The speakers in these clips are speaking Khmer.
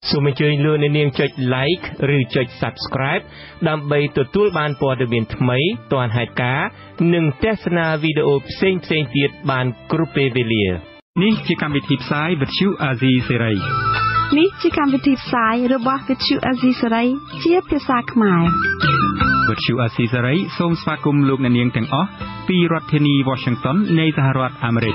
សូមអញ្ជើញលោកអ្នកនាងចុច like ឬចុច subscribe ដើម្បីទទួលបានព័ត៌មានថ្មីទាន់ហេតុការណ៍និងទស្សនាវីដេអូផ្សេងៗទៀតបានគ្រប់ពេលវេលានេះជាកម្មវិធីផ្សាយវិទ្យុអាស៊ីសេរីនេះជាកម្មវិធីផ្សាយរបស់វិទ្យុអាស៊ីសេរីជាភាសាខ្មែរវិទ្យុអាស៊ីសេរីសូមស្វាគមន៍លោកអ្នកនាងទាំងអស់ពីរដ្ឋធានី Washington នៃសហរដ្ឋអាមេរិក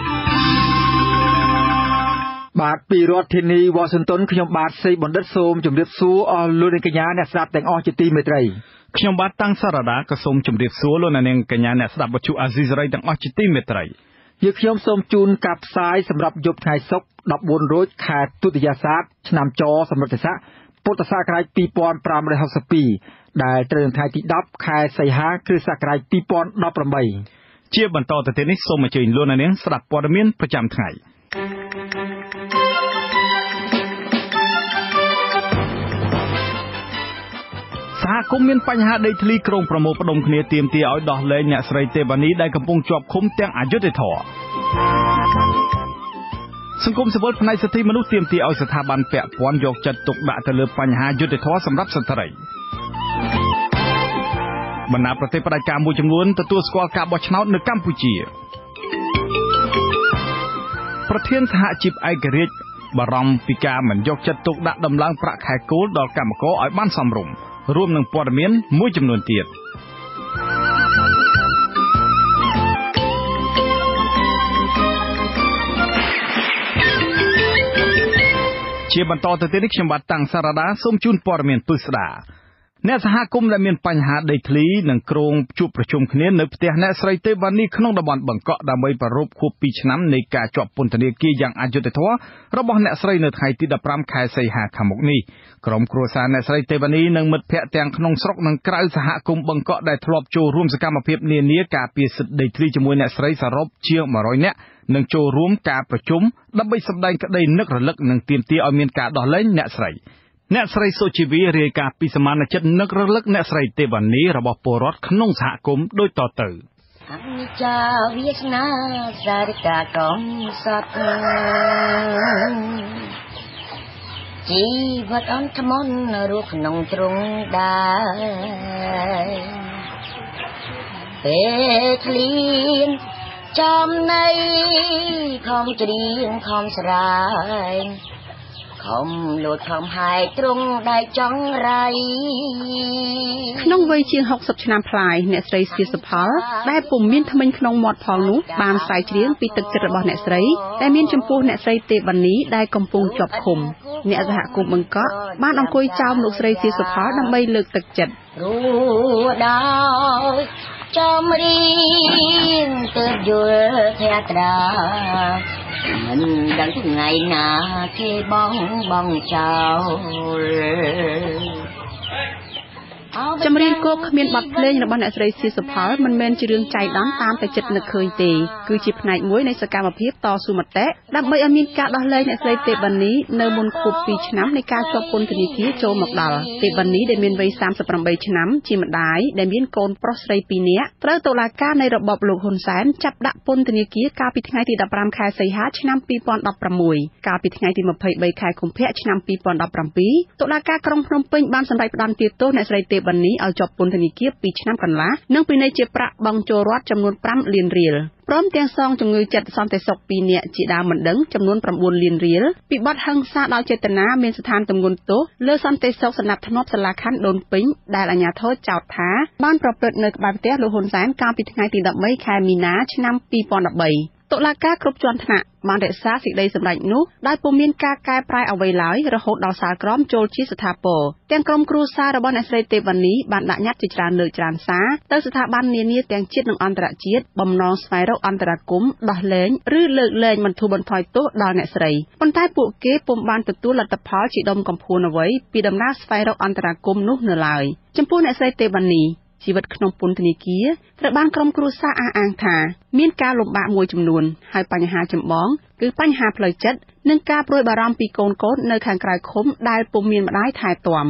បាទពីរដ្ឋធានី Washington ខ្ញុំបាទសីបណ្ឌិតសូមជម្រាបសួរអស់លោកអ្នកកញ្ញាអ្នកស្ដាប់ទាំងអស់ជាទីមេត្រីខ្ញុំបាទតាំងសារ៉ាក៏សូមជម្រាបសួរលោកអ្នកនាងកញ្ញាអ្នកស្ដាប់វិទ្យុអាស៊ីសេរីទាំងអស់ជាទីមេត្រីយើងខ្ញុំសូមជូនកាប់ផ្សាយសម្រាប់យប់ថ្ងៃសុក្រ14រោចខែទុតិយស័កឆ្នាំចសម្រិតស័កពុទ្ធសករាជ2562ដែលត្រូវនៅថ្ងៃទី10ខែសីហាគ្រិស្តសករាជ2018 ជាបន្តទៅទៀតនេះសូមអញ្ជើញលោកអ្នកនាងស្ដាប់ព័ត៌មានប្រចាំថ្ងៃសហគមន៍មានបញ្ហាដីធ្លីក្រុងប្រមូលផ្ដុំគ្នាទាមទារឲ្យដោះលែងអ្នកស្រីទេវ៉ានីដែលកំពុងជាប់ឃុំទាំងអយុត្តិធម៌សង្គមស៊ីវិលផ្នែកសិទ្ធិមនុស្សទាមទារឲ្យស្ថាប័នពាក់ព័ន្ធយកចិត្តទុកដាក់ទៅលើបញ្ហាយុត្តិធម៌សម្រាប់ស្ត្រីបណ្ដាប្រទេសផ្ដាច់ការមួយចំនួនទទួលស្គាល់ការបោះឆ្នោតនៅកម្ពុជាប្រធានសហជីពឯករាជ្យបារម្ភពីការមិនយកចិត្តទុកដាក់ដំឡើងប្រាក់ខែគោលដល់កម្មករឲ្យបានសមរម្យរួមនឹងព័ត៌មានមួយចំនួនទៀតជាបន្តទៅទៀតនេះខ្ញុំបាទតាំងសារ៉ាដាសូមជូនព័ត៌មានពិស្ដាអ្នកសហគមន៍ដែលមានបញ្ហាដីធ្លីនឹងក្រុងជួបប្រជុំគ្នានៅផ្ទះអ្នកស្រីទេវ៉ានីក្នុងតំបន់បង្កក់ដើម្បីប្រារព្ធខួប2ឆ្នាំនៃការជាប់ពន្ធនាគារយ៉ាងអយុត្តិធម៌របស់អ្នកស្រីនៅថ្ងៃទី15ខែសីហាខាងមុខនេះក្រុមគ្រួសារអ្នកស្រីទេវ៉ានីនិងមិត្តភ័ក្តិទាំងក្នុងស្រុកនិងក្រៅសហគមន៍បង្កក់ដែលធ្លាប់ចូលរួមសកម្មភាពនានាការពារសិទ្ធិដីធ្លីជាមួយអ្នកស្រីសរុបជាង100នាក់នឹងចូលរួមការប្រជុំដើម្បីសម្ដែងក្តីនឹករលឹកនិងទាមទារឲ្យមានការដោះលែងអ្នកស្រីសុជីវីរាយការណ៍ពីសមានចិត្តនឹករលឹកអ្នកស្រីទេវ៉ានីរបស់ពលរដ្ឋក្នុងសហគមន៍ដូចតទៅអនិច្ចាវាសនាសារិកាកំសត់ជីវិតអន្តមនរស់ក្នុងទ្រង់ដែរពេលធ្លៀងចំណៃខំច្រៀងខំស្រែងខំលូតខំហាយទ្រង់ដែលចង់រៃក្នុងវ័យជាង60ឆ្នាំប្លាយអ្នកស្រីសៀសផលដែលពុំមានថ្មិញក្នុងមាត់ផងនោះបានស្រាយច្រៀងពីទឹកចិត្តរបស់អ្នកស្រីដែលមានចំពោះអ្នកស្រីទេវ៉ានីដែលកំពុងជាប់ឃុំអ្នកសហគមន៍បង្កក់បានអង្គុយចោមលោកស្រីសៀសផលដើម្បីលើកទឹកចិត្តរួដោយចំរៀងទើបយល់ធាត្រាមិនដឹងថ្ងៃណាគេបងចោលចម្រៀងគោកគ្មានបទភ្លេងរបស់អ្នកស្រីសៀសផលមិនមែនជារឿងចៃដន្យតាមតែចិត្តនឹកឃើញទេគឺជាផ្នែកមួយនៃសកម្មភាពតស៊ូមតិដើម្បីឲ្យមានការដោះលែងអ្នកស្រីទេវ៉ានីនៅមុនខួប2ឆ្នាំនៃការជាប់ពន្ធនាគារចូលមកដល់ទេវ៉ានីដែលមានវ័យ38ឆ្នាំជាម្ដាយដែលមានកូនប្រុសស្រី2នាក់ត្រូវតុលាការនៃរបបលោកហ៊ុនសែនចាប់ដាក់ពន្ធនាគារកាលពីថ្ងៃទី15ខែសីហាឆ្នាំ2016កាលពីថ្ងៃទី23ខែកុម្ភៈឆ្នាំ2017តុលាការក្រុងភ្នំពេញបានសម្រេចផ្តន្ទាទោសអ្នកស្រីទេវ៉ានីឲ្យជាប់ពន្ធនាគារ2ឆ្នាំកន្លះនិងពិន័យជាប្រាក់បង់ចូលរដ្ឋចំនួន5លានរៀលព្រមទាំងសងជំងឺចិត្តសន្តិសុខ2នាក់ជាដើមមិនដឹងចំនួន9លានរៀលពីបទហិង្សាដោយចេតនាមានស្ថានទម្ងន់ទោសលើសន្តិសុខសណ្ដាប់ធ្នាប់សាលាខណ្ឌដូនពេញដែលអាជ្ញាធរចោទថាបានប្រព្រឹត្តនៅក្បែរផ្ទះលោកហ៊ុនសែនកាលពីថ្ងៃទី13ខែមីនាឆ្នាំ2013តុលាការគ្រប់ជាន់ថ្នាក់បានរក្សាសេចក្តីសម្រេចនោះដោយពុំមានការកែប្រែអ្វីឡើយរហូតដល់សាលក្រមចូលជាស្ថាពរទាំងក្រុមគ្រួសាររបស់អ្នកស្រីទេវ៉ានីបានដាក់ញត្តិជាច្រើនលើកច្រើនសារទៅស្ថាប័ននានាទាំងជាតិនិងអន្តរជាតិបំណងស្វែងរកអន្តរាគមន៍ដោះលែងឬលើកលែងបន្ធូរបន្ថយទោសដល់អ្នកស្រីប៉ុន្តែពួកគេពុំបានទទួលលទ្ធផលជាដុំកំភួនអ្វីពីដំណើរស្វែងរកអន្តរាគមន៍នោះនៅឡើយចំពោះអ្នកស្រីទេវ៉ានីជីវិតក្នុងពន្ធនាគារត្រូវបានក្រុមគ្រួសារអះអាងថាមានការលំបាកមួយចំនួនហើយបញ្ហាចម្បងគឺបញ្ហាផ្លូវចិត្តនិងការព្រួយបារម្ភពីកូនៗនៅខាងក្រៅឃុំដែលពុំមានម្ដាយថែទាំប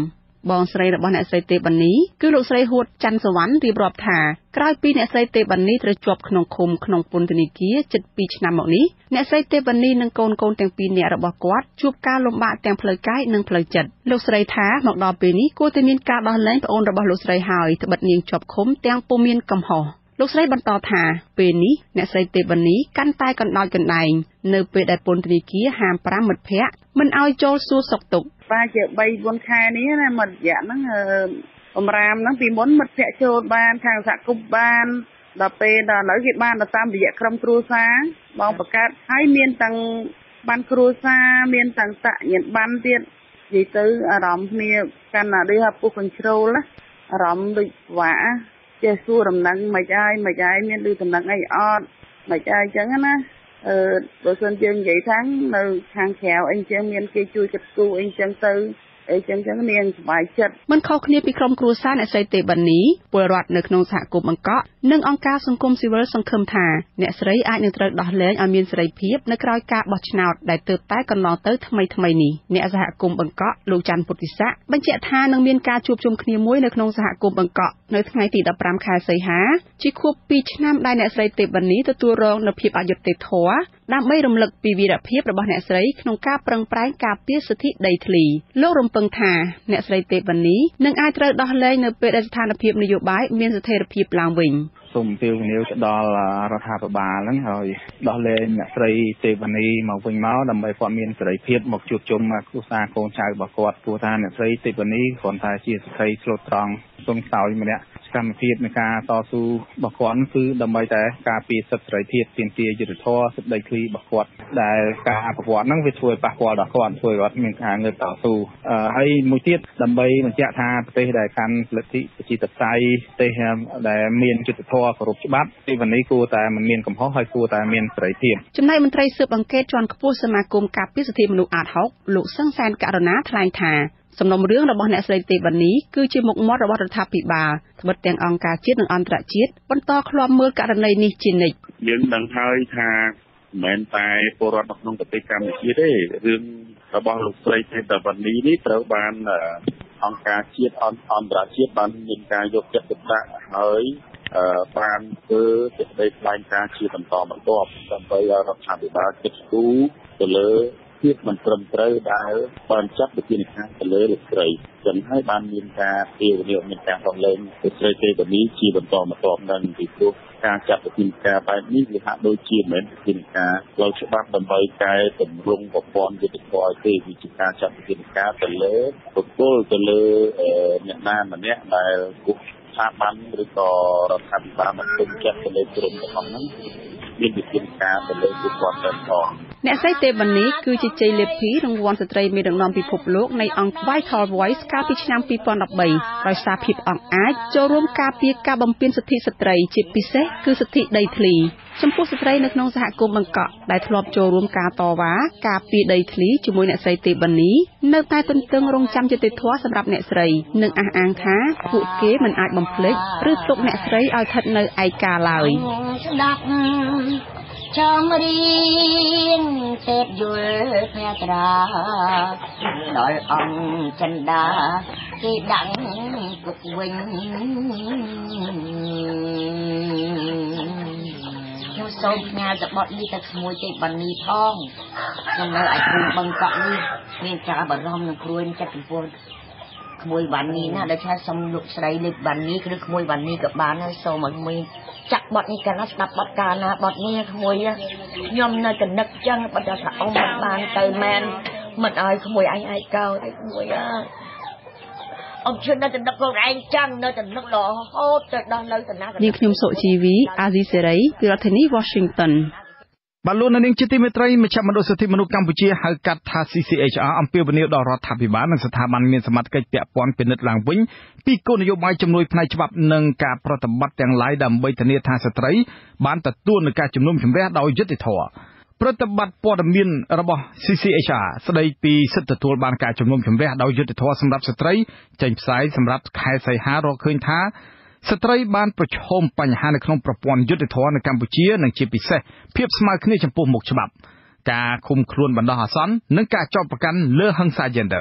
បងស្រីរបស់អ្នកស្រីទេវនីគឺលោកស្រីហួតច័ន្ទសវណ្ណរៀបរាប់ថាក្រោយពីអ្នកស្រីទេវនីត្រូវជាប់ក្នុងឃុំក្នុងពន្ធនាគារជិត2ឆ្នាំមកនេះអ្នកស្រីទេវនីនិងកូនទាំងពីរនាក់របស់គាត់ជួបការលំបាកទាំងផ្លូវកាយនិងផ្លូវចិត្តលោកស្រីថាមកដល់ពេលនេះគួរតែមានការដោះលែងប្អូនរបស់លោកស្រីហើយត្បិតនាងជាប់ឃុំទាំងពុំមានកំហុសលោកស្រីបន្តថាពេលនេះអ្នកស្រីទេវនីកាន់តែកណ្ដោចកណ្ដែងនៅពេលដែលពន្ធនាគារហាម5មិត្តភ័ក្តិមិនឲ្យចូលសួរសុខទុក្ខតែជា3-4 ខែនេះណាមិត្តរយៈហ្នឹងបំរាមហ្នឹងពីមុនមិត្តភ័ក្តិចូលបានខាងសហគមន៍បានដល់ពេលដល់ឥឡូវគេបានតាមរយៈក្រុមគ្រួសារបងបង្កើតហើយមានទាំងបានគ្រួសារមានទាំងតញ្ញាណបានទៀតនិយាយទៅអារម្មណ៍គ្នាកាន់តែដូចពុះ control ណាអារម្មណ៍ដូចវ៉ាចេះសួរដំណឹងមិនអីមានដូចដំណឹងអីអត់មិនអីចឹងណាបើសិនយើងនិយាយថានៅខាងក្រៅអីចឹងមានគេជួយគិតគូរអីចឹងទៅអីចឹងនាងសប្បាយចិត្តមិនខុសគ្នាពីក្រុមគ្រួសារអ្នកស្រីទេវនីពលរដ្ឋនៅក្នុងសហគមន៍បង្កក់និងអង្គការសង្គមស៊ីវិលសង្ឃឹមថាអ្នកស្រីអាចនឹងត្រូវដោះលែងឲ្យមានសេរីភាពនៅក្រៅការបោះឆ្នោតដែលទើបតែកន្លងទៅថ្មីនេះអ្នកសហគមន៍បង្កក់លោកច័ន្ទពុទ្ធិស័កបញ្ជាក់ថានឹងមានការជួបជុំគ្នាមួយនៅក្នុងសហគមន៍បង្កក់នៅថ្ងៃទី15ខែសីហាជាខួប2ឆ្នាំដែលអ្នកស្រីទេវនីទទួលរងនូវភាពអយុត្តិធម៌ដើម្បីរំលឹកពីវីរភាពរបស់អ្នកស្រីក្នុងការប្រឹងប្រែងការពារសិទ្ធិដីធ្លីលោករំពឹងថាអ្នកស្រីទេវនីនឹងអាចត្រូវដោះលែងនៅពេលដែលស្ថានភាពនយោបាយមានស្ថិរភាពឡើងវិញសូមទាវនាវទៅដល់រដ្ឋាភិបាលហ្នឹងហើយដោះលែងអ្នកស្រីទេវនីមកវិញមកដើម្បីគាត់មានសេរីភាពមកជួបជុំគ្រួសារកូនចៅរបស់គាត់ព្រោះថាអ្នកស្រីទេវនីគ្រាន់តែជាស្ត្រីស្លូតត្រង់សុំខ្សោយម្នាក់សកម្មភាពនៃការតស៊ូរបស់គាត់គឺដើម្បីតែការពារសិទ្ធិសេរីភាពទាមទារយុត្តិធម៌សិទ្ធិដីធ្លីរបស់គាត់ដែលការអភិវឌ្ឍហ្នឹងវាធ្វើប៉ះពាល់ដល់គាត់ធ្វើឲ្យគាត់មានការងើបតស៊ូហើយមួយទៀតដើម្បីបញ្ជាក់ថាប្រទេសដែលកាន់លទ្ធិប្រជាធិបតេយ្យប្រទេសដែលមានយុត្តិធម៌គោរពច្បាប់ទេវនីគួរតែមិនមានកំហុសហើយគួរតែមានសេរីភាពចំណែកមន្ត្រីស៊ើបអង្កេតជាន់ខ្ពស់សមាគមការពារសិទ្ធិមនុស្សអាត6លោកសឹងសែនករណាថ្លែងថាសំណុំរឿងរបស់អ្នកស្រីទេវនីគឺជាមុខមាត់របស់រដ្ឋាភិបាលត្បិតទាំងអង្គការជាតិនិងអន្តរជាតិបន្តឃ្លាំមើលករណីនេះជានិច្ចយើងដឹងហើយថាមិនមែនតែពលរដ្ឋនៅក្នុងប្រទេសកម្ពុជាទេរឿងរបស់លោកស្រីទេវនីនេះត្រូវបានអង្គការជាតិអន្តរជាតិបានមានការយកចិត្តទុកដាក់ហើយបានធ្វើសេចក្តីថ្លែងការណ៍ជាបន្តបន្ទាប់ដើម្បីឲ្យរដ្ឋាភិបាលគិតគូរទៅលើភាពមិនត្រឹមត្រូវដែលបានចាត់វិធានការទៅលើលោកស្រីចឹងហើយបានមានការទាវនាវមានការដោះលែងលោកស្រីទេវនីជាបន្តបន្ទាប់នឹងពីព្រោះការចាត់វិធានការបែបនេះវាហាក់ដូចជាមិនមែនវិធានការផ្លូវច្បាប់ដើម្បីកែតម្រង់ប្រព័ន្ធយុត្តិធម៌ទេវាជាការចាត់វិធានការទៅលើបុគ្គលទៅលើអ្នកណាម្នាក់ដែលគូស្ថាប័នឬក៏រដ្ឋាភិបាលមកទុំចិត្តទៅលើក្រុមរបស់ហ្នឹងមានវិធានការទៅលើពួកគាត់ទៅផងអ្នកស្រីទេវនីគឺជាជ័យលាភីរង្វាន់ស្ត្រីមេដឹកនាំពិភពលោកនៃអង្គ Vital Voice កាលពីឆ្នាំ2013ដោយសារភាពអង់អាចចូលរួមការពារការបំពានសិទ្ធិស្ត្រីជាពិសេសគឺសិទ្ធិដីធ្លីចំពោះស្ត្រីនៅក្នុងសហគមន៍បង្កក់ដែលធ្លាប់ចូលរួមការតវ៉ាការពារដីធ្លីជាមួយអ្នកស្រីទេវនីនៅតែទន្ទឹងរង់ចាំយុត្តិធម៌សម្រាប់អ្នកស្រីនិងអះអាងថាពួកគេមិនអាចបំភ្លេចឬទុកអ្នកស្រីឲ្យស្ថិតនៅឯកាឡើយស្ដាប់ចង់រៀនទេពយល់ភ័ត្រាដល់អង្គចិន្តាគេដាក់គុកវិញខ្ញុំសូមផ្ញើសបត់នេះទៅក្មួយទេវនីផងខ្ញុំនៅឯភូមិបង្កក់នេះមានការបារម្ភនឹងព្រួយចិត្តចំពោះក្មួយវ៉ានីណាដែលថាសូមលោកស្រីលេខវ៉ានីឬក្មួយវ៉ានីក៏បានហើយសូមឲ្យមួយចាក់បត់នេះកាលណាស្ដាប់បត់កាលណាបត់នេះក្មួយខ្ញុំនៅតែនឹកចឹងបើថាអង្គមិនបានទៅមែនមិនឲ្យក្មួយឯងឯកោទេក្មួយអង្គជឿនៅតែនឹកខ្លួនឯងចឹងនៅតែនឹករហូតទៅដល់នៅតាណានាងខ្ញុំសុជីវីអាស៊ីសេរីពីរដ្ឋធានី Washington បាទលោកនាងជាទីមេត្រីមជ្ឈមណ្ឌលសិទ្ធិមនុស្សកម្ពុជាហៅកាត់ថា CCHR អំពាវនាវដល់រដ្ឋាភិបាលនិងស្ថាប័នមានសមត្ថកិច្ចពាក់ព័ន្ធពិនិត្យឡើងវិញពីគោលនយោបាយជំនួយផ្នែកច្បាប់និងការប្រតិបត្តិទាំងឡាយដើម្បីធានាថាស្ត្រីបានទទួលនឹងការជំនុំជម្រះដោយយុត្តិធម៌ប្រតិបត្តិព័ត៌មានរបស់ CCHR ស្ដីពីសិទ្ធិទទួលបានការជំនុំជម្រះដោយយុត្តិធម៌សម្រាប់ស្ត្រីចេញផ្សាយសម្រាប់ខែសីហារកឃើញថាស្ត្រីបានប្រឈមបញ្ហានៅក្នុងប្រព័ន្ធយុត្តិធម៌នៅកម្ពុជានិងជាពិសេសភាពស្មើគ្នាចំពោះមុខច្បាប់ការឃុំខ្លួនបណ្ដោះអាសន្ននិងការចោទប្រកាន់លើហិង្សា gender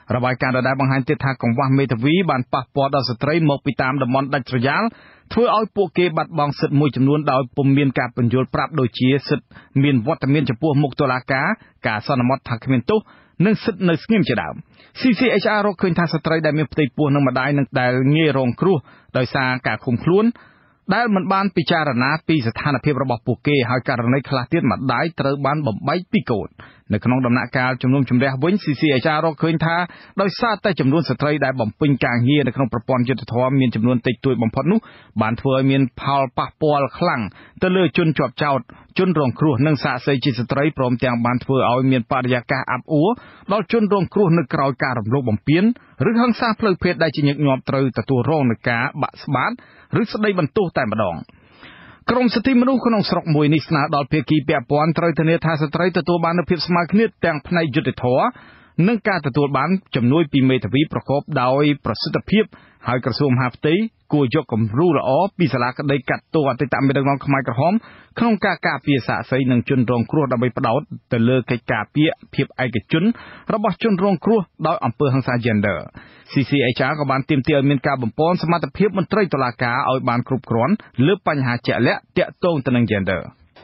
របាយការណ៍ដដែលបង្ហាញទៀតថាកង្វះមេធាវីបានប៉ះពាល់ដល់ស្ត្រីមកពីតាមតំបន់ដាច់ស្រយាលធ្វើឲ្យពួកគេបាត់បង់សិទ្ធិមួយចំនួនដោយពុំមានការពន្យល់ប្រាប់ដូចជាសិទ្ធិមានវត្តមានចំពោះមុខតុលាការការសន្មត់ថាគ្មានទោសនិងសិទ្ធិនៅស្ងៀមជាដើម CCHR រកឃើញថាស្ត្រីដែលមានផ្ទៃពោះនិងម្ដាយនឹងដែលងាយរងគ្រោះដោយសារការឃុំខ្លួនដែលមិនបានពិចារណាពីស្ថានភាពរបស់ពួកគេហើយករណីខ្លះទៀតម្ដាយត្រូវបានបំបែកពីកូននៅក្នុងដំណាក់កាលជំនុំជម្រះវិញ CCHR រកឃើញថាដោយសារតែចំនួនស្ត្រីដែលបំពេញការងារនៅក្នុងប្រព័ន្ធយុត្តិធម៌មានចំនួនតិចតួចបំផុតនោះបានធ្វើឲ្យមានផលប៉ះពាល់ខ្លាំងទៅលើជនជាប់ចោទជនរងគ្រោះនិងសាក្សីជាស្ត្រីព្រមទាំងបានធ្វើឲ្យមានបរិយាកាសអាប់អួរដល់ជនរងគ្រោះនៅក្រៅការរំលោភបំពានឬហិង្សាផ្លូវភេទដែលជាញឹកញាប់ត្រូវទទួលរងនឹងការបាក់ស្បាតឬស្ដីបន្ទោសតែម្ដងក្រមសិទ្ធិមនុស្សក្នុងស្រុកមួយនេះស្នើដល់ភាគីពាក់ព័ន្ធត្រូវធានាថាស្ត្រីទទួលបាននូវភាពស្មើគ្នាទាំងផ្នែកយុត្តិធម៌និងការទទួលបានជំនួយពីមេធាវីប្រកបដោយប្រសិទ្ធភាពហើយក្រសួងមហាផ្ទៃគួរយកគំរូល្អពីសាលាក្តីកាត់ទោសអតីតមេដឹកនាំខ្មែរក្រហមក្នុងការការពារសាក្សីនិងជនរងគ្រោះដើម្បីផ្ដោតទៅលើកិច្ចការពារភាពឯកជនរបស់ជនរងគ្រោះដោយអំពើហិង្សា Gender CCHR ក៏បានទាមទារឲ្យមានការបំពេញសមត្ថភាពមន្ត្រីតុលាការឲ្យបានគ្រប់គ្រាន់លើបញ្ហាជាក់លាក់ទាក់ទងទៅនឹង Gender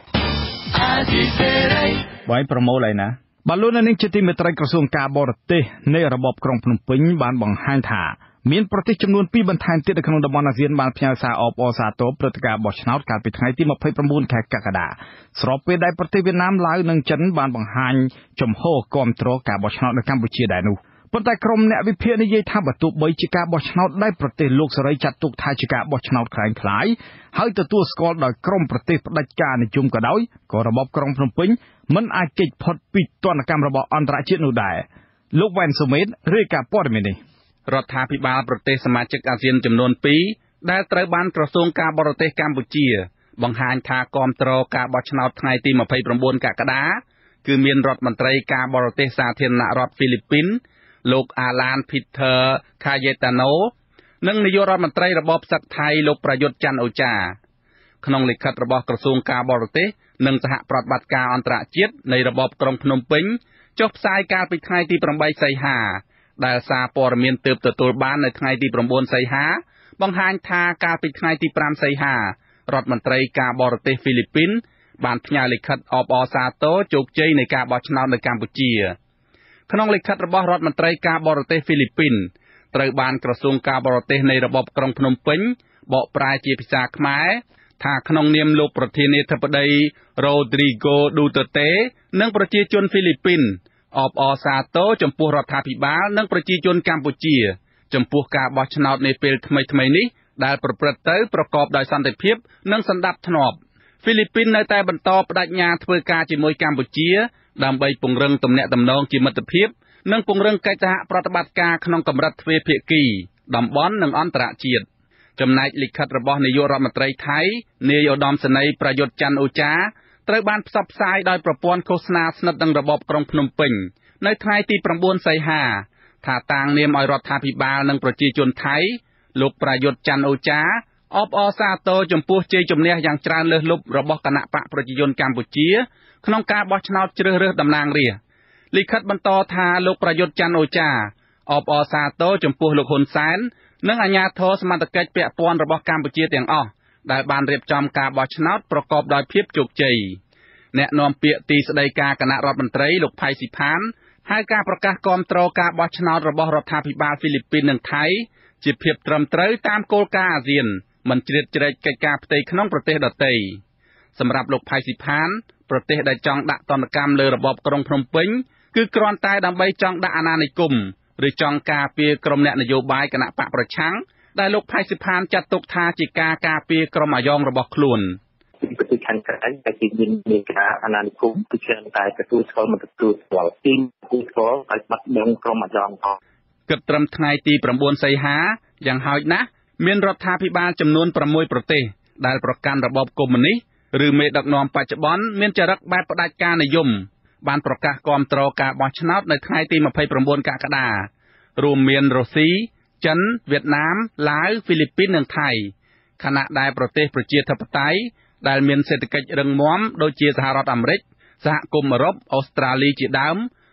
បាយប្រមូលឯណាបាទលោកនាងជាទីមេត្រីក្រសួងការបរទេសនៃរបបក្រុងភ្នំពេញបានបង្ហាញថាមានប្រទេសចំនួន2បន្ថែមទៀតនៅក្នុងតំបន់អាស៊ានបានផ្ញើសារអបអរសាទរព្រឹត្តិការណ៍បោះឆ្នោតកាលពីថ្ងៃទី29ខែកក្កដាស្របពេលដែលប្រទេសវៀតណាមឡាវនិងចិនបានបង្ហាញជំហរគាំទ្រការបោះឆ្នោតនៅកម្ពុជាដែរនោះប៉ុន្តែក្រុមអ្នកវិភាគនិយាយថាបើទោះបីជាការបោះឆ្នោតដែលប្រទេសលោកសេរីចាត់ទុកថាជាការបោះឆ្នោតคล้ายៗហើយទទួលស្គាល់ដោយក្រុមប្រទេសផ្ដាច់ការនិយមក៏ដោយក៏របបក្រុងភ្នំពេញមិនអាចគេចផុតពីទណ្ឌកម្មរបស់អន្តរជាតិនោះដែរលោកវ៉ែនសូមេតរាយការណ៍ព័ត៌មាននេះរដ្ឋាភិបាលប្រទេសសមាជិកអាស៊ានចំនួន2ដែលត្រូវបានក្រសួងការបរទេសកម្ពុជាបង្ហាញថាគាំទ្រការបោះឆ្នោតថ្ងៃទី29កក្កដាគឺមានរដ្ឋមន្ត្រីការបរទេសសាធារណរដ្ឋហ្វីលីពីនលោកអាឡានភីធើខាយេតាណូនិងនាយករដ្ឋមន្ត្រីរបបសឹកថៃលោកប្រយុទ្ធច័ន្ទអូចាក្នុងលិខិតរបស់ក្រសួងការបរទេសនិងសហប្រតិបត្តិការអន្តរជាតិនៃរបបក្រុងភ្នំពេញចុះផ្សាយកាលពីថ្ងៃទី8សីហាដែលសារព័ត៌មានទើបទទួលបាននៅថ្ងៃទី9សីហាបង្ហាញថាកាលពីថ្ងៃទី5សីហារដ្ឋមន្ត្រីការបរទេសហ្វីលីពីនបានផ្ញើលិខិតអបអរសាទរជោគជ័យនៃការបោះឆ្នោតនៅកម្ពុជាក្នុងលិខិតរបស់រដ្ឋមន្ត្រីការបរទេសហ្វីលីពីនត្រូវបានក្រសួងការបរទេសនៃរបបក្រុងភ្នំពេញបកប្រែជាភាសាខ្មែរថាក្នុងនាមលោកប្រធានាធិបតីរ៉ូឌ្រីហ្គោឌូតឺតេនិងប្រជាជនហ្វីលីពីនអបអរសាទរចំពោះរដ្ឋាភិបាលនិងប្រជាជនកម្ពុជាចំពោះការបោះឆ្នោតនាពេលថ្មីៗនេះដែលប្រព្រឹត្តទៅប្រកបដោយសន្តិភាពនិងសណ្ដាប់ធ្នាប់ហ្វីលីពីននៅតែបន្តបដិញ្ញាធ្វើការជាមួយកម្ពុជាដើម្បីពង្រឹងទំនាក់ទំនងជាមិត្តភាពនិងពង្រឹងកិច្ចសហប្រតិបត្តិការក្នុងកម្រិតទ្វេភាគីតំបន់និងអន្តរជាតិចំណែកលិខិតរបស់នាយករដ្ឋមន្ត្រីថៃនាយឧត្តមសេនីយ៍ប្រយុទ្ធច័ន្ទអូចាត្រូវបានផ្សព្វផ្សាយដោយប្រព័ន្ធឃោសនាស្និទ្ធនឹងរបបក្រុងភ្នំពេញនៅថ្ងៃទី9សីហាថាតាំងនាមឲ្យរដ្ឋាភិបាលនិងប្រជាជនថៃលោកប្រយុទ្ធច័ន្ទអូចាអបអរសាទរចំពោះជ័យជំនះយ៉ាងច្រើនលើសលប់របស់គណៈបកប្រជាជនកម្ពុជាក្នុងការបោះឆ្នោតជ្រើសរើសតំណាងរាស្ត្រលិខិតបន្តថាលោកប្រយុទ្ធច័ន្ទអូចាអបអរសាទរចំពោះលោកហ៊ុនសែននិងអាជ្ញាធរសមត្ថកិច្ចពាក់ព័ន្ធរបស់កម្ពុជាទាំងអស់ដែលបានរៀបចំការបោះឆ្នោតប្រកបដោយភាពជោគជ័យអ្នកនាំពាក្យទីស្តីការគណៈរដ្ឋមន្ត្រីលោកផៃស៊ីផានហើយការប្រកាសគាំទ្រការបោះឆ្នោតរបស់រដ្ឋាភិបាលហ្វីលីពីននិងថៃជាភាពត្រឹមត្រូវតាមគោលការណ៍អាស៊ានមិនជ្រៀតជ្រែកកិច្ចការផ្ទៃក្នុងប្រទេសដទៃសម្រាប់លោកផៃស៊ីផានប្រទេសដែលចង់ដាក់ទណ្ឌកម្មលើរបបក្រុងភ្នំពេញគឺគ្រាន់តែដើម្បីចង់ដាក់អាណានិគមឬចង់ការពារក្រុមអ្នកនយោបាយគណៈបកប្រឆាំងដែលលោកផៃស៊ីផានចាត់ទុកថាជាការការពារក្រុមអាយ៉ងរបស់ខ្លួនប្រទេសខាងក្រៅតែជាមានការអាណានិគមគឺច្រើនតែទទួលស្គាល់មិនទទួលស្គាល់ទីទទួលស្គាល់ឲ្យបាត់បង់ក្រុមអាយ៉ងផងគិតត្រឹមថ្ងៃទី9សីហាយ៉ាងហោចណាស់មានរដ្ឋាភិបាលចំនួន6ប្រទេសដែលប្រកាន់របបកុម្មុយនីសឬមេដឹកនាំបច្ចុប្បន្នមានចរិតបែបផ្ដាច់ការនិយមបានប្រកាសគាំទ្រការបោះឆ្នោតនៅថ្ងៃទី29កក្កដារួមមានរុស្ស៊ីចិនវៀតណាមឡាវហ្វីលីពីននិងថៃខណៈដែលប្រទេសប្រជាធិបតេយ្យដែលមានសេដ្ឋកិច្ចរឹងមាំដូចជាសហរដ្ឋអាមេរិកសហគមន៍អឺរ៉ុបអូស្ត្រាលីជាដើម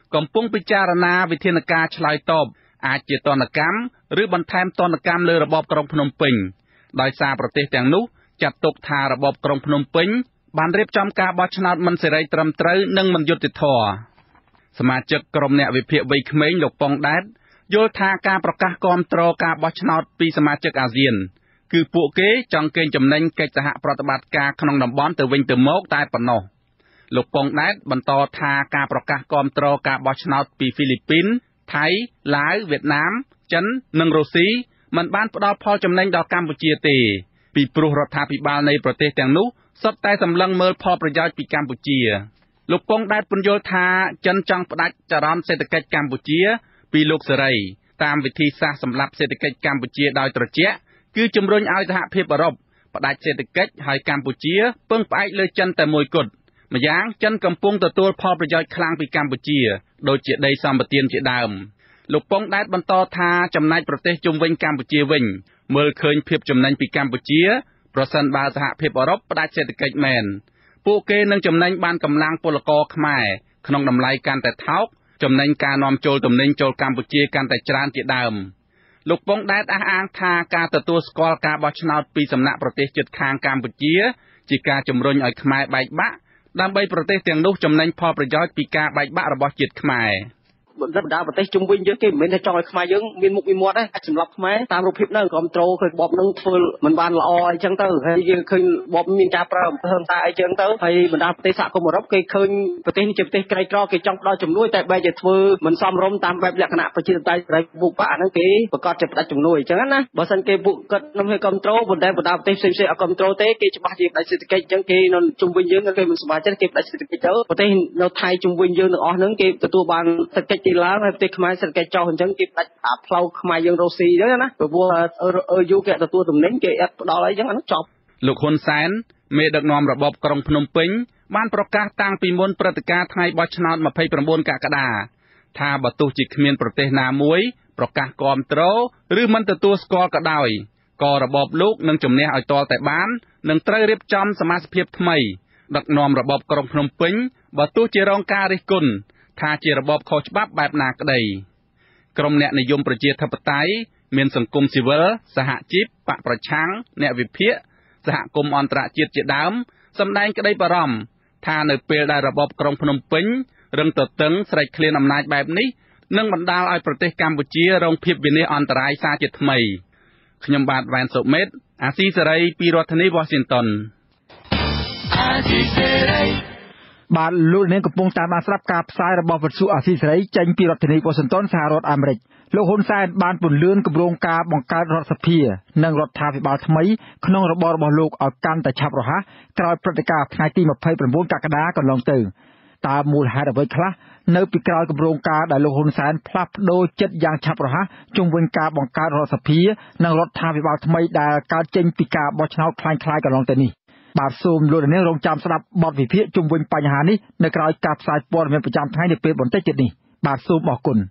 កំពុងពិចារណាវិធានការឆ្លើយតបអាចជាទណ្ឌកម្មឬបន្ថែមទណ្ឌកម្មលើរបបក្រុងភ្នំពេញដោយសារប្រទេសទាំងនោះចាត់ទុកថារបបក្រុងភ្នំពេញបានរៀបចំការបោះឆ្នោតមិនសេរីត្រឹមត្រូវនិងមិនយុត្តិធម៌សមាជិកក្រុមអ្នកវិភាគវ័យក្មេងលោកប៉ុងដែតយល់ថាការប្រកាសគាំទ្រការបោះឆ្នោតពីសមាជិកអាស៊ានគឺពួកគេចង់កេងចំណេញកិច្ចសហប្រតិបត្តិការក្នុងតំបន់ទៅវិញទៅមកតែប៉ុណ្ណោះលោកប៉ុងដែតបន្តថាការប្រកាសគាំទ្រការបោះឆ្នោតពីហ្វីលីពីនថៃឡាវវៀតណាមចិននិងរុស្ស៊ីមិនបានផ្ដល់ផលចំណេញដល់កម្ពុជាទេពីព្រោះរដ្ឋាភិបាលនៃប្រទេសទាំងនោះសុទ្ធតែសម្លឹងមើលផលប្រយោជន៍ពីកម្ពុជាលោកប៉ុងដែតពន្យល់ថាចិនចង់ផ្ដាច់ចរន្តសេដ្ឋកិច្ចកម្ពុជាពីលោកសេរីតាមវិធីសាស្ត្រសម្រាប់សេដ្ឋកិច្ចកម្ពុជាដោយត្រជាក់គឺជំរុញឲ្យសហភាពអឺរ៉ុបផ្ដាច់សេដ្ឋកិច្ចហើយកម្ពុជាពឹងផ្អែកលើចិនតែមួយគត់ម្យ៉ាងចិនកំពុងទទួលផលប្រយោជន៍ខ្លាំងពីកម្ពុជាដូចជាដីសម្បត្តិជាដើមលោកប៉ុងដែតបន្តថាចំណែកប្រទេសជុំវិញកម្ពុជាវិញមើលឃើញភាពចំណេញពីកម្ពុជាប្រសិនបើសហភាពអឺរ៉ុបផ្ដាច់សេដ្ឋកិច្ចមែនពួកគេនឹងចំណេញបានកម្លាំងពលករខ្មែរក្នុងតម្លៃកាន់តែថោកចំណេញការនាំចូលទំនិញចូលកម្ពុជាកាន់តែច្រើនជាដើមលោកប៉ុងដែតអះអាងថាការទទួលស្គាល់ការបោះឆ្នោតពីសំណាក់ប្រទេសជិតខាងកម្ពុជាជាការជំរុញឲ្យខ្មែរបែកបាក់ដើម្បីប្រទេសទាំងនោះចំណេញផលប្រយោជន៍ពីការបែកបាក់របស់ជាតិខ្មែរបណ្ដាប្រទេសជុំវិញយើងគេមិនមែនថាចង់ឲ្យខ្មែរយើងមានមុខមានមាត់ទេអាចសម្រាប់ខ្មែរតាមរូបភាពនៅគ្រប់ត្រូលឃើញបបនឹងធ្វើមិនបានល្អអីចឹងទៅហើយយើងឃើញបបមានការប្រើអំពើហិង្សាអីចឹងទៅហើយបណ្ដាប្រទេសសហគមន៍អឺរ៉ុបគេឃើញប្រទេសនេះជាប្រទេសក្រីក្រគេចង់ផ្ដល់ជំនួយតែបែរជាធ្វើមិនសមរម្យតាមបែបលក្ខណៈប្រជាធិបតេយ្យរបស់ពួកបកអាហ្នឹងគេប្រកាសជាផ្ដាច់ជំនួយចឹងណាបើសិនគេពួកគាត់នឹងឲ្យគ្រប់ត្រូលប៉ុន្តែបណ្ដាប្រទេសផ្សេងៗអត់គ្រប់ត្រូលទេគេច្បាស់ជាផ្ដាច់សេដ្ឋកិច្ចចឹងគេនៅជុំវិញយើងគេមិនសប្បាយចិត្តគេផ្ដាច់សេដ្ឋកិច្ចទៅប្រទេសនៅថៃជុំវិញយើងទាំងអស់ហ្នឹងគេទទួលបានសេដ្ឋកិច្ចទីឡើងហើយប្រទេសខ្មែរសេដ្ឋកិច្ចចុះអញ្ចឹងគេផ្ដាច់អាផ្លូវខ្មែរយើងរស់ស៊ីអញ្ចឹងណាព្រោះយូគេទទួលទំនិញគេអត់ផ្ដល់អីអញ្ចឹងអានោះចប់លោកហ៊ុនសែនមេដឹកនាំរបបក្រុងភ្នំពេញបានប្រកាសតាំងពីមុនព្រឹត្តិការណ៍ថ្ងៃបោះឆ្នោត29កក្កដាថាបើទោះជាគ្មានប្រទេសណាមួយប្រកាសគាំទ្រឬមិនទទួលស្គាល់ក៏ដោយក៏របបលោកនឹងជំនះឲ្យទាល់តែបាននឹងត្រូវរៀបចំសមាជិកភាពថ្មីដឹកនាំរបបក្រុងភ្នំពេញបើទោះជារងការរិះគន់ថាជារបបខុសច្បាប់បែបណាក្តីក្រុមអ្នកនិយមប្រជាធិបតេយ្យមានសង្គមស៊ីវិលសហជីពបកប្រឆាំងអ្នកវិភាគសហគមន៍អន្តរជាតិជាដើមសម្ដែងក្តីបារម្ភថានៅពេលដែលរបបក្រុងភ្នំពេញរឹងទទឹងស្រេកឃ្លានអំណាចបែបនេះនឹងបណ្ដាលឲ្យប្រទេសកម្ពុជារងភាពវិនាសអន្តរាយសារជាថ្មីខ្ញុំបាទវ៉ែនសុមេតអាស៊ីសេរីពីរដ្ឋធានី Washington អាស៊ីសេរីបាទលោកនាងកំពុងតាមដានស្ដាប់ការផ្សាយរបស់វិទ្យុអាស៊ីសេរីចេញពីរដ្ឋធានី Washington សហរដ្ឋអាមេរិកលោកហ៊ុនសែនបានពន្លឿនគម្រោងការបង្កើតរដ្ឋសភានិងរដ្ឋាភិបាលថ្មីក្នុងរបបរបស់លោកឲ្យកាន់តែឆាប់រហ័សក្រោយព្រឹត្តិការណ៍ថ្ងៃទី29កក្កដាកន្លងទៅតើមូលហេតុអ្វីខ្លះនៅពីក្រោយគម្រោងការដែលលោកហ៊ុនសែនផ្លាស់ប្ដូរចិត្តយ៉ាងឆាប់រហ័សជុំវិញការបង្កើតរដ្ឋសភានិងរដ្ឋាភិបាលថ្មីដែលកើតចេញពីការបោះឆ្នោតคล้ายៗកន្លងទៅនេះបាទសូមលោកនាងរងចាំស្ដាប់បទវិភាគជុំវិញបញ្ហានេះនៅក្រៅការផ្សាយព័ត៌មានប្រចាំថ្ងៃនាពេលបន្តិចទៀតនេះបាទសូមអរគុណ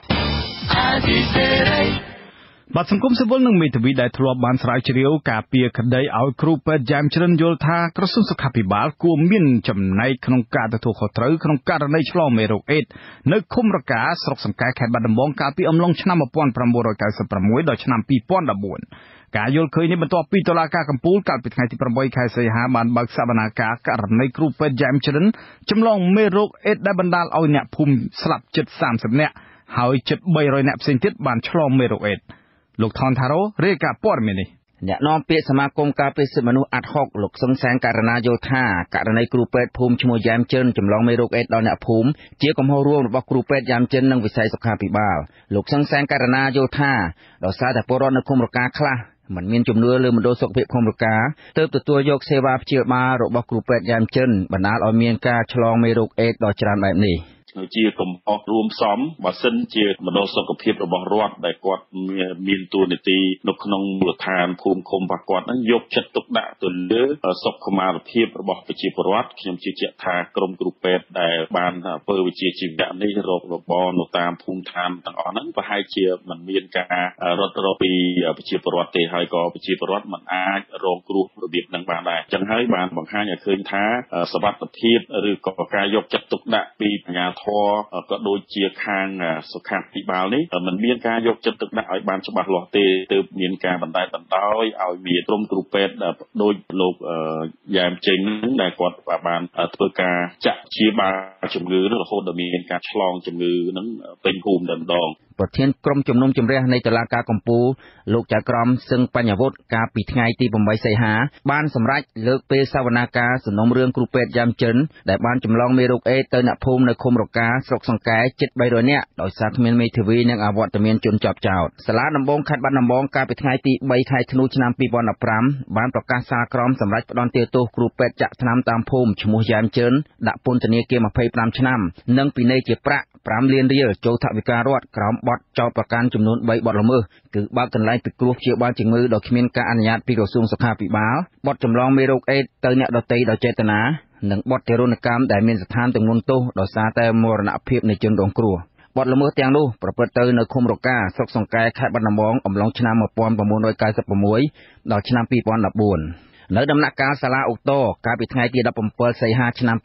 បាទសង្គមស៊ីវិលនិងមេធាវីដែលធ្លាប់បានស្រាវជ្រាវការពារក្តីឲ្យគ្រូពេទ្យយ៉ាមជ្រិនយល់ថាក្រសួងសុខាភិបាលគួរមានចំណែកក្នុងការទទួលខុសត្រូវក្នុងករណីឆ្លងមេរោគអេដស៍នៅឃុំរកាស្រុកសង្កែខេត្តបាត់ដំបងកាលពីអំឡុងឆ្នាំ1996ដល់ឆ្នាំ2014ការយល់ឃើញនេះបន្ទាប់ពីតុលាការកំពូលកាលពីថ្ងៃទី8ខែសីហាបានបើកសវនាការករណីគ្រូពេទ្យយ៉ាមជ្រិនចម្លងមេរោគអេដស៍ដែលបណ្ដាលឲ្យអ្នកភូមិស្លាប់ជិត30នាក់ហើយជិត300នាក់ផ្សេងទៀតបានឆ្លងមេរោគអេដស៍លោកថនថារ៉ូរាយការណ៍ព័ត៌មាននេះអ្នកនាំពាក្យសមាគមការពារសិទ្ធិមនុស្សអាត់ហុកលោកសឹងសានករណីយល់ថាករណីគ្រូពេទ្យភូមិឈ្មោះយ៉ាមចិនចម្លងមេរោគអេដស៍ដល់អ្នកភូមិជាកំហុសរួមរបស់គ្រូពេទ្យយ៉ាមចិននិងវិស័យសុខាភិបាលលោកសឹងសានករណីយល់ថាដោយសារតែពលរដ្ឋនៅឃុំរកាខ្លះមិនមានជំនឿលើមណ្ឌលសុខភាពឃុំរកាទើបទទួលយកសេវាព្យាបាលរបស់គ្រូពេទ្យយ៉ាមចិនបណ្ដាលឲ្យមានការឆ្លងមេរោគអេដស៍ដ៏ច្រើនបែបនេះជាកំហុសរួមផ្សំបើសិនជាមណ្ឌលសុខភាពរបស់រដ្ឋដែលគាត់មានតួនាទីនៅក្នុងមូលដ្ឋានភូមិឃុំរបស់គាត់ហ្នឹងយកចិត្តទុកដាក់ទៅលើសុខុមាលភាពរបស់ប្រជាពលរដ្ឋខ្ញុំជឿជាក់ថាក្រុមគ្រូពេទ្យដែលបានធ្វើវិជ្ជាជីវៈនេះរករបរនៅតាមភូមិឋានទាំងអស់ហ្នឹងប្រហែលជាមិនមានការរត់រកពីប្រជាពលរដ្ឋទេហើយក៏ប្រជាពលរដ្ឋមិនអាចរងគ្រោះរបៀបហ្នឹងបានដែរអញ្ចឹងហើយបានបង្ហាញឲ្យឃើញថាសុវត្ថិភាពឬក៏ការយកចិត្តទុកដាក់ពីអាជ្ញាធរក៏ដូចជាខាងសុខាភិបាលនេះមិនមានការយកចិត្តទុកដាក់ឲ្យបានច្បាស់លាស់ទេទើបមានការបណ្តែតបណ្តោយឲ្យមានក្រុមគ្រូពេទ្យដូចលោកយ៉ែមចេញហ្នឹងដែលគាត់បានធ្វើការចាក់ព្យាបាលជំងឺរហូតដល់មានការឆ្លងជំងឺហ្នឹងពេញភូមិតែម្ដងប្រធានក្រុមជំនុំជម្រះនៃតុលាការកំពូលលោកចៅក្រមសឹងបញ្ញវុធកាលពីថ្ងៃទី8សីហាបានសម្រេចលើកពេលសវនាការសំណុំរឿងគ្រូពេទ្យយ៉ាមចិនដែលបានចម្លងមេរោគអេដទៅអ្នកភូមិនៅឃុំរកាស្រុកសង្កែជិត300នាក់ដោយសារគ្មានមេធាវីនិងអវត្តមានជនជាប់ចោទសាលាដំបងខេត្តបាត់ដំបងកាលពីថ្ងៃទី3ខែធ្នូឆ្នាំ2015បានប្រកាសសាលក្រមសម្រេចផ្តន្ទាទោសគ្រូពេទ្យចាក់ថ្នាំតាមភូមិឈ្មោះយ៉ាមចិនដាក់ពន្ធនាគារ25ឆ្នាំនិងពិន័យជាប្រាក់5លានរៀលចូលថវិការដ្ឋក្រោមបទចោទប្រកាន់ចំនួន3បទល្មើសគឺបើកកន្លែងពិគ្រោះព្យាបាលជំងឺដោយគ្មានការអនុញ្ញាតពីក្រសួងសុខាភិបាលបទចម្លងមេរោគអេដទៅអ្នកដទៃដោយចេតនានិងបទទារុណកម្មដែលមានស្ថានទម្ងន់ទោសដោយសារតែមរណភាពនៃជនរងគ្រោះបទល្មើសទាំងនោះប្រព្រឹត្តទៅនៅឃុំរកាស្រុកសង្កែខេត្តបាត់ដំបងអំឡុងឆ្នាំ1996ដល់ឆ្នាំ2014នៅដំណាក់កាលសាលាឧទ្ធរកាលពីថ្ងៃទី17សីហាឆ្នាំ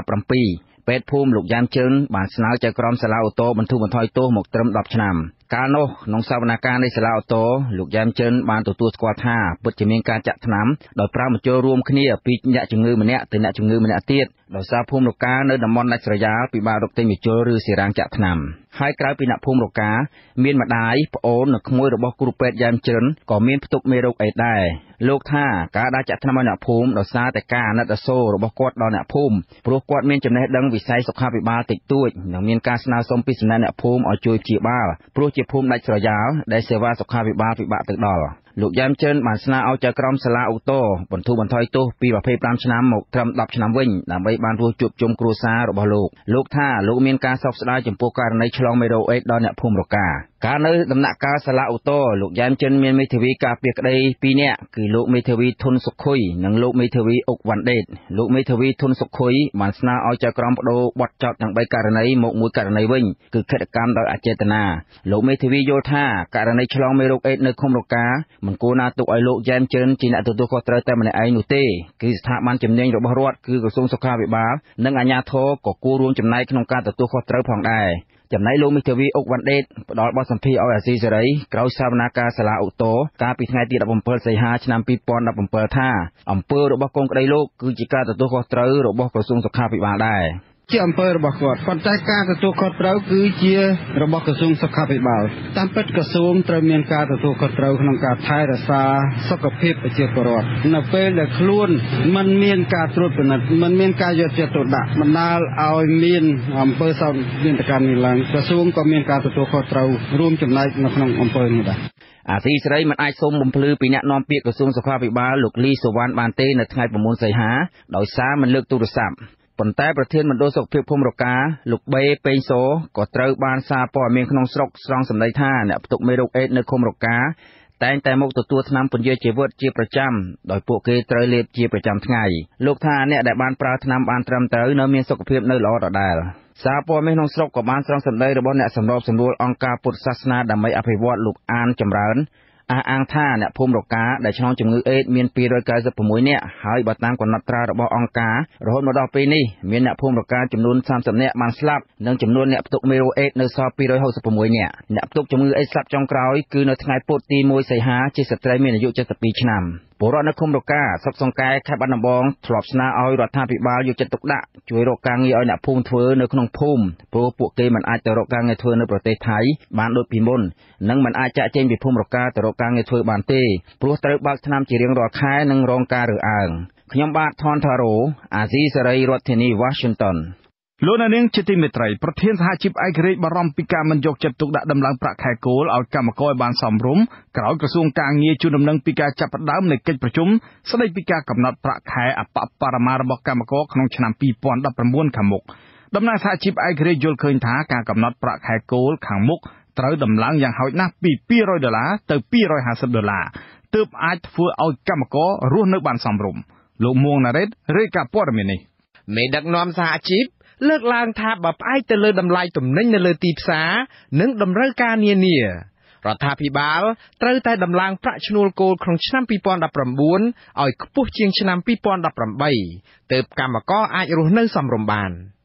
2017ពេទ្យភូមិលោកយ៉ាមជើនបានស្នើចៅក្រមសាលាឧទ្ធរបន្ធូរបន្ថយទោសមកត្រឹម10ឆ្នាំកាលនោះក្នុងសវនកម្មនៃសាលាឧទ្ធរលោកយ៉ាមជើនបានទទួលស្គាល់ថាពិតជាមានការចាក់ថ្នាំដោយប្រើបញ្ចូលរួមគ្នាពីអ្នកជំងឺម្នាក់ទៅអ្នកជំងឺម្នាក់ទៀតដោយសារភូមិរកានៅតំបន់ដាច់ស្រយាលពិបាករកទិញបញ្ចូលឬសេរាងចាក់ថ្នាំហើយក្រៅពីអ្នកភូមិរកាមានម្ដាយប្អូននិងក្មួយរបស់គ្រូពេទ្យយ៉ាមជើនក៏មានផ្ទុកមេរោគអេដដែរលោកថាការដាក់ចាក់ថ្នាំឲ្យអ្នកភូមិដោយសារតែការអាណិតអាសូររបស់គាត់ដល់អ្នកភូមិព្រោះគាត់មានចំណេះដឹងវិស័យសុខាភិបាលតិចតួចនិងមានការស្នើសុំពីសំណាក់អ្នកភូមិឲ្យជួយព្យាបាលព្រោះជាភូមិដាច់ស្រយាលដែលសេវាសុខាភិបាលពិបាកទៅដល់លោកយ៉ាមជើនបានស្នើឲ្យចៅក្រមសាលាឧទ្ធរបន្ធូរបន្ថយទោសពី25ឆ្នាំមកត្រឹម10ឆ្នាំវិញដើម្បីបានរស់ជួបជុំគ្រួសាររបស់លោកថាលោកមានការសោកស្ដាយចំពោះករណីឆ្លងមេរោគអេដដល់អ្នកភូមិរកាកាលនៅដំណាក់កាលសាលាឧទ្ធរលោកយ៉ាមជិនមានមេធាវីការពារក្តី2នាក់គឺលោកមេធាវីធុនសុខុយនិងលោកមេធាវីអុកវ៉ាន់ដេតលោកមេធាវីធុនសុខុយបានស្នើឲ្យចៅក្រមបដូរបទចោទទាំង3ករណីមកមួយករណីវិញគឺឃាតកម្មដោយអចេតនាលោកមេធាវីយល់ថាករណីឆ្លងមេរោគអេដនៅឃុំរកាមិនគួរណាទុកឲ្យលោកយ៉ាមជិនជាអ្នកទទួលខុសត្រូវតែម្នាក់ឯងនោះទេគឺស្ថាប័នជំនាញរបស់រដ្ឋគឺក្រសួងសុខាភិបាលនិងអាជ្ញាធរក៏គួររួមចំណែកក្នុងការទទួលខុសត្រូវផងដែរចំណែកលោកមេធាវីអុកវ៉ាន់ដេតផ្ដល់បទសម្ភាសន៍ឲ្យអាស៊ីសេរីក្រោយសវនាការសាលាឧទ្ធរកាលពីថ្ងៃទី17សីហាឆ្នាំ2017ថាអំពើរបស់កូនក្តីលោកគឺជាការទទួលខុសត្រូវរបស់ក្រសួងសុខាភិបាលដែរជាអំពើរបស់គាត់ប៉ុន្តែការទទួលខុសត្រូវគឺជារបស់ក្រសួងសុខាភិបាលតាមពិតក្រសួងត្រូវមានការទទួលខុសត្រូវក្នុងការថែរក្សាសុខភាពប្រជាពលរដ្ឋនៅពេលដែលខ្លួនមិនមានការត្រួតពិនិត្យមិនមានការយកចិត្តទុកដាក់បណ្ដាលឲ្យមានអំពើសោកនាដកម្មនេះឡើងក្រសួងក៏មានការទទួលខុសត្រូវរួមចំណែកនៅក្នុងអំពើនេះដែរអាស៊ីសេរីមិនអាចសូមបំភ្លឺពីអ្នកនាំពាក្យក្រសួងសុខាភិបាលលោកលីសុវណ្ណបានទេនៅថ្ងៃ9សីហាដោយសារមិនលើកទូរស័ព្ទប៉ុន្តែប្រធានមណ្ឌលសុខភាពភូមិរកាលោកបេពេងសូក៏ត្រូវបានសារព័ត៌មានក្នុងស្រុកស្រង់សម្ដីថាអ្នកផ្ទុកមេរោគអេដនៅឃុំរកាតែងតែមកទទួលថ្នាំពន្យាជីវិតជាប្រចាំដោយពួកគេត្រូវលេបជាប្រចាំថ្ងៃលោកថាអ្នកដែលបានប្រើថ្នាំបានត្រឹមត្រូវនៅមានសុខភាពនៅល្អដដែលសារព័ត៌មានក្នុងស្រុកក៏បានស្រង់សម្ដីរបស់អ្នកសម្របសម្រួលអង្គការពុទ្ធសាសនាដើម្បីអភិវឌ្ឍលោកអានចម្រើនអះអាងថាអ្នកភូមិរកាដែលឆ្លងជំងឺអេដមាន296នាក់ហើយបើតាមកំណត់ត្រារបស់អង្គការរហូតមកដល់ពេលនេះមានអ្នកភូមិរកាចំនួន30នាក់បានស្លាប់និងចំនួនអ្នកផ្ទុកមេរោគអេដនៅសល់266នាក់អ្នកផ្ទុកជំងឺអេដស្លាប់ចុងក្រោយគឺនៅថ្ងៃពុធទី1សីហាជាស្ត្រីមានអាយុ72ឆ្នាំពលរដ្ឋនៅឃុំរកាស្រុកសង្កែខេត្តបាត់ដំបងធ្លាប់ស្នើឲ្យរដ្ឋាភិបាលយកចិត្តទុកដាក់ជួយរកការងារឲ្យអ្នកភូមិធ្វើនៅក្នុងភូមិព្រោះពួកគេមិនអាចទៅរកការងារធ្វើនៅប្រទេសថៃបានដូចពីមុននិងមិនអាចចាក់ចែងពីភូមិរកាទៅរកការងារធ្វើបានទេព្រោះត្រូវបើកថ្នាំជារៀងរាល់ខែនិងរងការរើសអើងខ្ញុំបាទថនថារ៉ូអាស៊ីសេរីរដ្ឋធានី Washington លោកនាងជាទីមេត្រីប្រធានសហជីពឯករាជ្យបារម្ភពីការមិនយកចិត្តទុកដាក់ដំឡើងប្រាក់ខែគោលឲ្យកម្មករឲ្យបានសមរម្យក្រោយក្រសួងការងារជូនដំណឹងពីការចាប់ផ្ដើមនៃកិច្ចប្រជុំស្ដីពីការកំណត់ប្រាក់ខែអបបរមារបស់កម្មករក្នុងឆ្នាំ2019ខាងមុខដំណើរសហជីពឯករាជ្យយល់ឃើញថាការកំណត់ប្រាក់ខែគោលខាងមុខត្រូវដំឡើងយ៉ាងហោចណាស់ពី$200ទៅ$250ទើបអាចធ្វើឲ្យកម្មកររស់នៅបានសមរម្យលោកមួងណារ៉េតរាយការណ៍ព័ត៌មាននេះមេដឹកនាំសហជីពលើកឡើងថាបើផ្អែកទៅលើតម្លៃទំនិញនៅលើទីផ្សារនិងតម្រូវការនានារដ្ឋាភិបាលត្រូវតែដំឡើងប្រាក់ឈ្នួលគោលក្នុងឆ្នាំ2019ឲ្យខ្ពស់ជាងឆ្នាំ2018ទើបកម្មករអាចរស់នៅសមរម្យបាន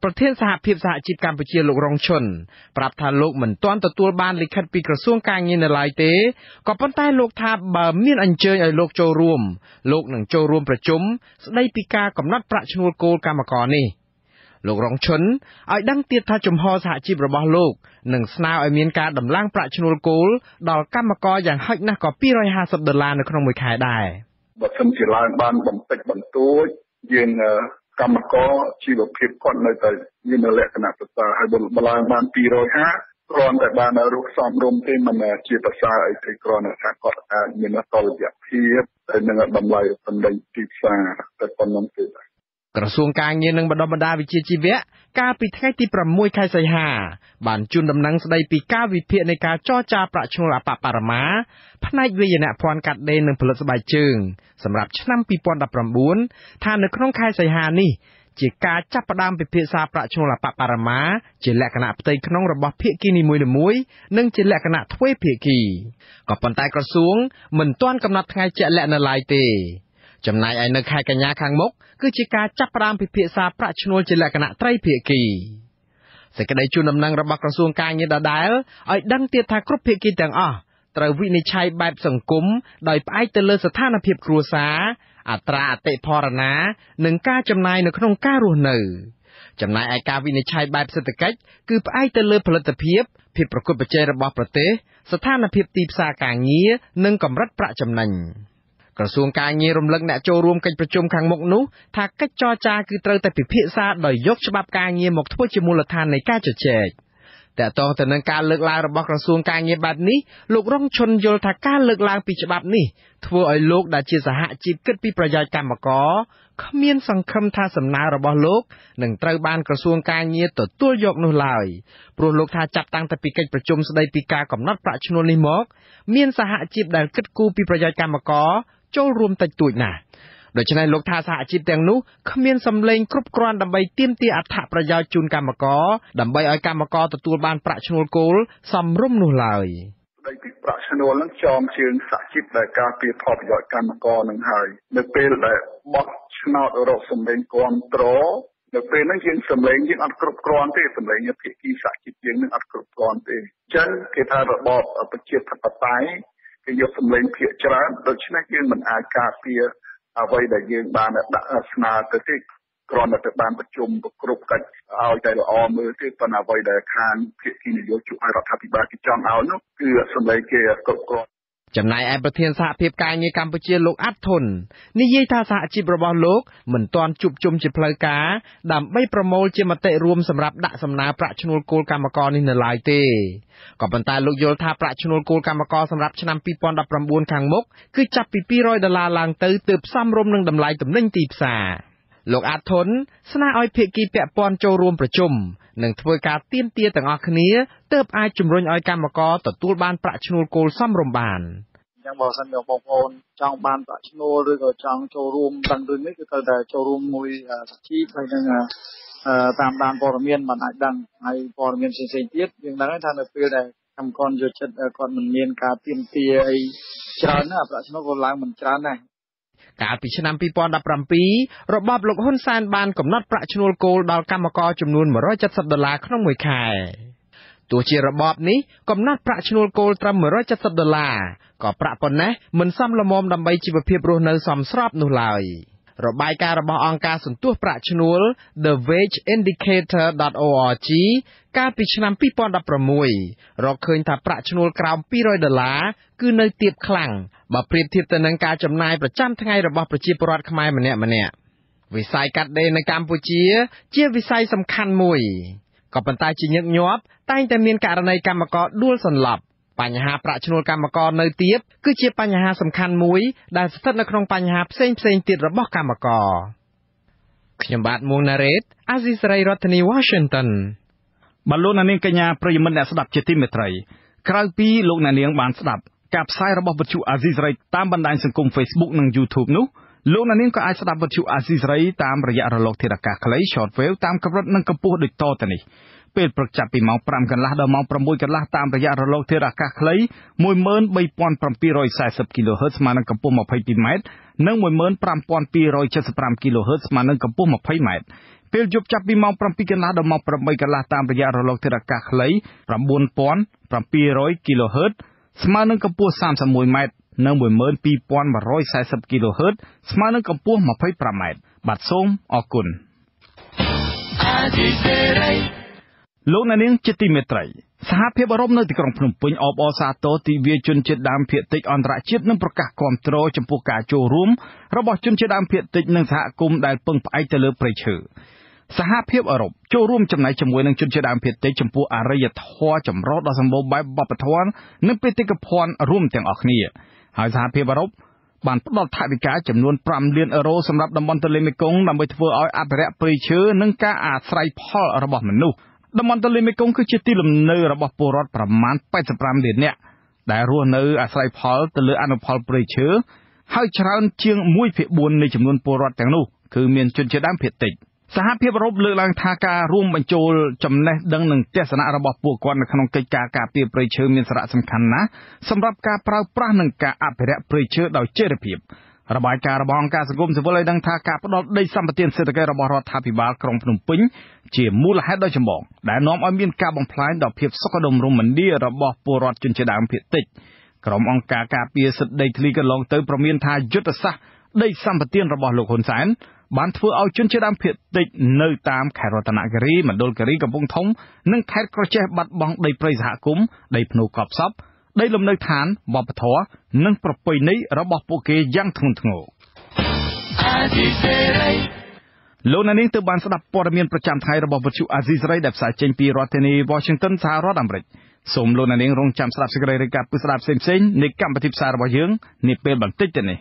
ប្រធានសហភាពសហជីពកម្ពុជាលោករងឈុនប្រាប់ថាលោកមិនទាន់ទទួលបានលិខិតពីក្រសួងការងារនៅឡើយទេក៏ប៉ុន្តែលោកថាបើមានអញ្ជើញឲ្យលោកចូលរួមលោកនឹងចូលរួមប្រជុំស្ដីពីការកំណត់ប្រាក់ឈ្នួលគោលកម្មករនេះលោករងឈុនឲ្យដឹងទៀតថាជំហរសហជីពរបស់លោកនឹងស្នើឲ្យមានការដំឡើងប្រាក់ឈ្នួលគោលដល់កម្មករយ៉ាងហោចណាស់ក៏$250នៅក្នុងមួយខែដែរបើសិនជាឡើងបានបន្តិចបន្តួចយើងកម្មករជីវភាពគាត់នៅតែមានលក្ខណៈប្រសើរហើយបើឡើងបាន250គ្រាន់តែបានរកសំរុំទេមិនជាប្រសើរអីទេគ្រាន់តែថាគាត់អាចមានតុល្យភាពទៅនឹងតម្លៃសម្លេងទីផ្សារតែប៉ុណ្្នឹងទេក្រសួងការងារនិងបណ្ដុះបណ្ដាលវិជ្ជាជីវៈកាលពីថ្ងៃទី6ខែសីហាបានជូនដំណឹងស្ដីពីការវិភាគនៃការចរចាប្រាក់ឈ្នួលអបបរមាផ្នែកវាយនភ័ណ្ឌកាត់ដេរនិងផលិតស្បែកជើងសម្រាប់ឆ្នាំ2019ថានៅក្នុងខែសីហានេះជាការចាប់ផ្ដើមពិភាក្សាប្រាក់ឈ្នួលអបបរមាជាលក្ខណៈផ្ទៃក្នុងរបស់ភាគីនីមួយៗនិងជាលក្ខណៈទ្វេភាគីក៏ប៉ុន្តែក្រសួងមិនទាន់កំណត់ថ្ងៃជាក់លាក់នៅឡើយទេចំណែកឯនៅខែកញ្ញាខាងមុខគឺជាការចាប់ផ្ដើមពិភាក្សាប្រាក់ឈ្នួលជាលក្ខណៈត្រីភាគីសេចក្តីជូនដំណឹងរបស់ក្រសួងការងារដដែលឲ្យដឹងទៀតថាគ្រប់ភាគីទាំងអស់ត្រូវវិនិច្ឆ័យបែបសង្គមដោយផ្អែកទៅលើស្ថានភាពគ្រួសារអត្រាអតិផរណានិងការចំណាយនៅក្នុងការរស់នៅចំណែកឯការវិនិច្ឆ័យបែបសេដ្ឋកិច្ចគឺផ្អែកទៅលើផលិតភាពប្រកួតប្រជែងរបស់ប្រទេសស្ថានភាពទីផ្សារការងារនិងកម្រិតប្រាក់ចំណេញក្រសួងការងាររំលឹកអ្នកចូលរួមកិច្ចប្រជុំខាងមុខនោះថាកិច្ចចរចាគឺត្រូវតែពិភាក្សាដោយយកច្បាប់ការងារមកធ្វើជាមូលដ្ឋាននៃការជជែកតែតើទៅនឹងការលើកឡើងរបស់ក្រសួងការងារបែបនេះលោករងឈុនយល់ថាការលើកឡើងពីច្បាប់នេះធ្វើឲ្យលោកដែលជាសហជីពគិតពីប្រយោជន៍កម្មករគ្មានសង្ឃឹមថាសំណើរបស់លោកនឹងត្រូវបានក្រសួងការងារទទួលយកនោះឡើយព្រោះលោកថាចាប់តាំងពីកិច្ចប្រជុំស្ដីពីការកំណត់ប្រាក់ឈ្នួលនេះមកមានសហជីពដែលគិតគូរពីប្រយោជន៍កម្មករចូលរួមតិចតួចណាស់ដូច្នេះលោកថាសហជីពទាំងនោះគ្មានសម្លេងគ្រប់គ្រាន់ដើម្បីទាមទារអត្ថប្រយោជន៍ជូនកម្មករដើម្បីឲ្យកម្មករទទួលបានប្រាក់ឈ្នួលគោលសមរម្យនោះឡើយស្ដីពីប្រាក់ឈ្នួលនឹងចងជើងសហជីពដែលការពារផលប្រយោជន៍កម្មករនឹងហើយនៅពេលដែលបោះឆ្នោតរកសម្លេងគ្រប់គ្រងនៅពេលហ្នឹងយើងសម្លេងយើងអត់គ្រប់គ្រាន់ទេសម្លេងភាគីសហជីពយើងនឹងអត់គ្រប់គ្រាន់ទេអញ្ចឹងគេថារបបប្រជាធិបតេយ្យគេយកសម្លេងភាគច្រើនដូច្នេះយើងមិនអាចការពារអ្វីដែលយើងបានដាក់ស្នើទៅទេគ្រាន់តែទៅបានប្រជុំគ្រប់កិច្ចឲ្យតែល្អមើលទេប៉ុន្តែអ្វីដែលខាងភាគីនយោជកឲ្យរដ្ឋាភិបាលគេចង់ឲ្យនោះគឺសម្លេងគេគ្រប់គ្រាន់ចំណែកឯប្រធានសហភាពការងារកម្ពុជាលោកអាត់ធុននិយាយថាសហជីពរបស់លោកមិនទាន់ជួបជុំជាផ្លូវការដើម្បីប្រមូលជាមតិរួមសម្រាប់ដាក់សំណើប្រាក់ឈ្នួលគោលកម្មករនេះនៅឡើយទេក៏ប៉ុន្តែលោកយល់ថាប្រាក់ឈ្នួលគោលកម្មករសម្រាប់ឆ្នាំ2019ខាងមុខគឺចាប់ពី$200ឡើងទៅទើបសមរម្យនឹងតម្លៃទំនិញទីផ្សារលោកអាត់ធុនស្នើឲ្យភាគីពាក់ព័ន្ធចូលរួមប្រជុំនិងធ្វើការទាមទារទាំងអស់គ្នាទើបអាចជំរុញឲ្យកម្មករទទួលបានប្រាក់ឈ្នួលគោលសមរម្យបានអញ្ចឹងបើសិនជាបងប្អូនចង់បានប្រាក់ឈ្នួលឬក៏ចង់ចូលរួមដឹងរឿងនេះគឺត្រូវតែចូលរួមមួយសហជីពហើយនឹងតាមដានព័ត៌មានមិនអាចដឹងហើយព័ត៌មានផ្សេងៗទៀតយើងដឹងថានៅពេលដែលកម្មករយកចិត្តគាត់មិនមានការទាមទារអីច្រើនណាប្រាក់ឈ្នួលក៏ឡើងមិនច្រើនដែរកាលពីឆ្នាំ2017របបលោកហ៊ុនសែនបានកំណត់ប្រាក់ឈ្នួលគោលដល់កម្មករចំនួន$170ក្នុងមួយខែទោះជារបបនេះកំណត់ប្រាក់ឈ្នួលគោលត្រឹម$170ក៏ប្រាក់ប៉ុណ្ណេះមិនសមល្មមដើម្បីជីវភាពរស់នៅសមស្របនោះឡើយរបាយការណ៍របស់អង្គការសន្ទុះប្រាក់ឈ្នួល The Wage Indicator.org កាលពីឆ្នាំ2016រកឃើញថាប្រាក់ឈ្នួលក្រោម$200គឺនៅទាបខ្លាំងបើប្រៀបធៀបទៅនឹងការចំណាយប្រចាំថ្ងៃរបស់ប្រជាពលរដ្ឋខ្មែរម្នាក់ៗវិស័យកាត់ដេរនៅកម្ពុជាជាវិស័យសំខាន់មួយក៏ប៉ុន្តែជាញឹកញាប់តែងតែមានករណីកម្មករដួលសន្លប់បញ្ហាប្រាក់ឈ្នួលកម្មករនៅទាបគឺជាបញ្ហាសំខាន់មួយដែលស្ថិតនៅក្នុងបញ្ហាផ្សេងៗទៀតរបស់កម្មករខ្ញុំបាទមួងណារ៉េតអាស៊ីសេរីរដ្ឋធានី Washington បាទលោកអ្នកនាងកញ្ញាប្រិយមិត្តអ្នកស្ដាប់ជាទីមេត្រីក្រៅពីលោកអ្នកនាងបានស្ដាប់ការផ្សាយរបស់វិទ្យុអាស៊ីសេរីតាមបណ្ដាញសង្គម Facebook និង YouTube នោះលោកអ្នកនាងក៏អាចស្ដាប់វិទ្យុអាស៊ីសេរីតាមរយៈរលកធាតុអាកាសខ្លី Shortwave តាមកម្រិតនិងកម្ពស់ដូចតទៅនេះពេលព្រឹកចាប់ពីម៉ោង 5 កន្លះដល់ម៉ោង 6 កន្លះតាមរយៈរលកធាតុអាកាសខ្លី 13740 kHz ស្មើនឹងកម្ពស់ 22m និង 15275 kHz ស្មើនឹងកម្ពស់ 20m ពេលយប់ចាប់ពីម៉ោង 7 កន្លះដល់ម៉ោង 8 កន្លះតាមរយៈរលកធាតុអាកាសខ្លី 9700 kHz ស្មើនឹងកម្ពស់ 31 ម៉ែត្រនិង 12140 kHz ស្មើនឹងកម្ពស់ 25 ម៉ែត្របាទសូមអរគុណលោកអ្នកនាងជាទីមេត្រីសហភាពអឺរ៉ុបនៅទីក្រុងភ្នំពេញអបអរសាទរទិវាជនជាតិដើមភាគតិចអន្តរជាតិនិងប្រកាសគាំទ្រចំពោះការចូលរួមរបស់ជនជាតិដើមភាគតិចនិងសហគមន៍ដែលពឹងផ្អែកទៅលើព្រៃឈើសហភាពអឺរ៉ុបចូលរួមចំណែកជាមួយនឹងជនជាតិដើមភាគតិចចំពោះអរិយធម៌ចម្រុះដ៏សម្បូរបែបវប្បធម៌និងបេតិកភណ្ឌរួមទាំងអស់គ្នាហើយសហភាពអឺរ៉ុបបានផ្ដល់ថវិកាចំនួន5លានអឺរ៉ូសម្រាប់តំបន់ទន្លេមេគង្គដើម្បីធ្វើឲ្យអភិរក្សព្រៃឈើនិងការអាស្រ័យផលរបស់មនុស្សតំបន់ទន្លេមេគង្គគឺជាទីលំនៅរបស់ពលរដ្ឋប្រមាណ85លាននាក់ដែលរស់នៅអាស្រ័យផលទៅលើអនុផលព្រៃឈើហើយច្រើនជាង 1/4 នៃចំនួនពលរដ្ឋទាំងនោះគឺមានជនជាតិដើមភាគតិចសហភាពអឺរ៉ុបលើកឡើងថាការរួមបញ្ចូលចំណេះដឹងនិងទស្សនៈរបស់ពួកគាត់នៅក្នុងកិច្ចការការពារព្រៃឈើមានសារៈសំខាន់ណាស់សម្រាប់ការប្រើប្រាស់និងការអភិរក្សព្រៃឈើដោយចីរភាពរបាយការណ៍របស់អង្គការសង្គមស៊ីវិលឲ្យដឹងថាការផ្ដល់ដីសម្បត្តិសេដ្ឋកិច្ចរបស់រដ្ឋាភិបាលក្រុងភ្នំពេញជាមូលហេតុដ៏ចម្បងដែលនាំឲ្យមានការបំផ្លាញដល់ភាពសុខដុមរមនារបស់ពលរដ្ឋជនជាតិដើមភាគតិចក្រុមអង្គការការពារសិទ្ធិដីធ្លីកន្លងទៅប្រមានថាយុទ្ធសាស្ត្រដីសម្បត្តិរបស់លោកហ៊ុនសែនបានធ្វើឲ្យជនជាតិដើមភាគតិចនៅតាមខេត្តរតនគិរីមណ្ឌលគិរីកំពង់ធំនិងខេត្តក្រចេះបាត់បង់ដីព្រៃសហគមន៍ដីភ្នូកប់សពដីលំនៅឋានវប្បធម៌និងប្រពៃណីរបស់ពួកគេយ៉ាងធ្ងន់ធ្ងរលោកអ្នកនាងទើបបានស្ដាប់ព័ត៌មានប្រចាំថ្ងៃរបស់វិទ្យុអាស៊ីសេរីដែលផ្សាយចេញពីរដ្ឋធានី Washington សហរដ្ឋអាមេរិកសូមលោកអ្នកនាងរងចាំស្ដាប់សេចក្តីរាយការណ៍ពិស្ដារផ្សេងៗនៃកម្មវិធីផ្សាយរបស់យើងនាពេលបន្តិចទៅនេះ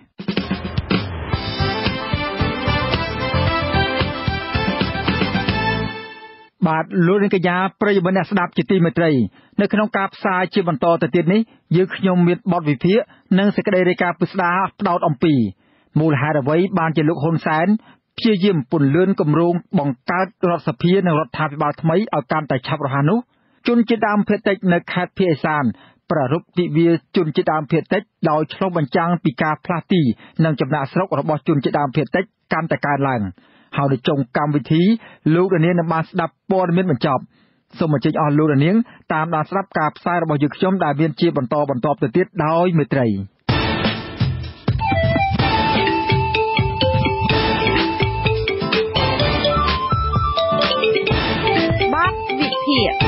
បាទលោកនាងកញ្ញាប្រិយមិត្តអ្នកស្ដាប់ជាទីមេត្រីនៅក្នុងការផ្សាយជាបន្តទៅទៀតនេះយើងខ្ញុំមានបទវិភាគនិងសេចក្តីរាយការណ៍ពិស្ដារផ្ដោតអំពីមូលហេតុអ្វីបានជាលោកហ៊ុនសែនព្យាយាមពន្លឿនគម្រោងបង្កើតរដ្ឋសភានិងរដ្ឋាភិបាលថ្មីឲ្យកាន់តែឆាប់រហ័សនោះជនជាតិដើមភាគតិចនៅខេត្តភាគឦសានប្រារព្ធទិវាជនជាតិដើមភាគតិចដោយឆ្លុះបញ្ចាំងពីការផ្លាស់ទីនិងចំណាក់ស្រុករបស់ជនជាតិដើមភាគតិចកាន់តែកើនឡើងហើយនៅចុងកម្មវិធីលោកនាងនឹងបានស្ដាប់ព័ត៌មានបញ្ចប់សូមអញ្ជើញអស់លោកនាងតាមដានស្ដាប់ការផ្សាយរបស់យើងខ្ញុំដែលមានជាបន្តទៅទៀតដោយមេត្រីបាទវិភាគ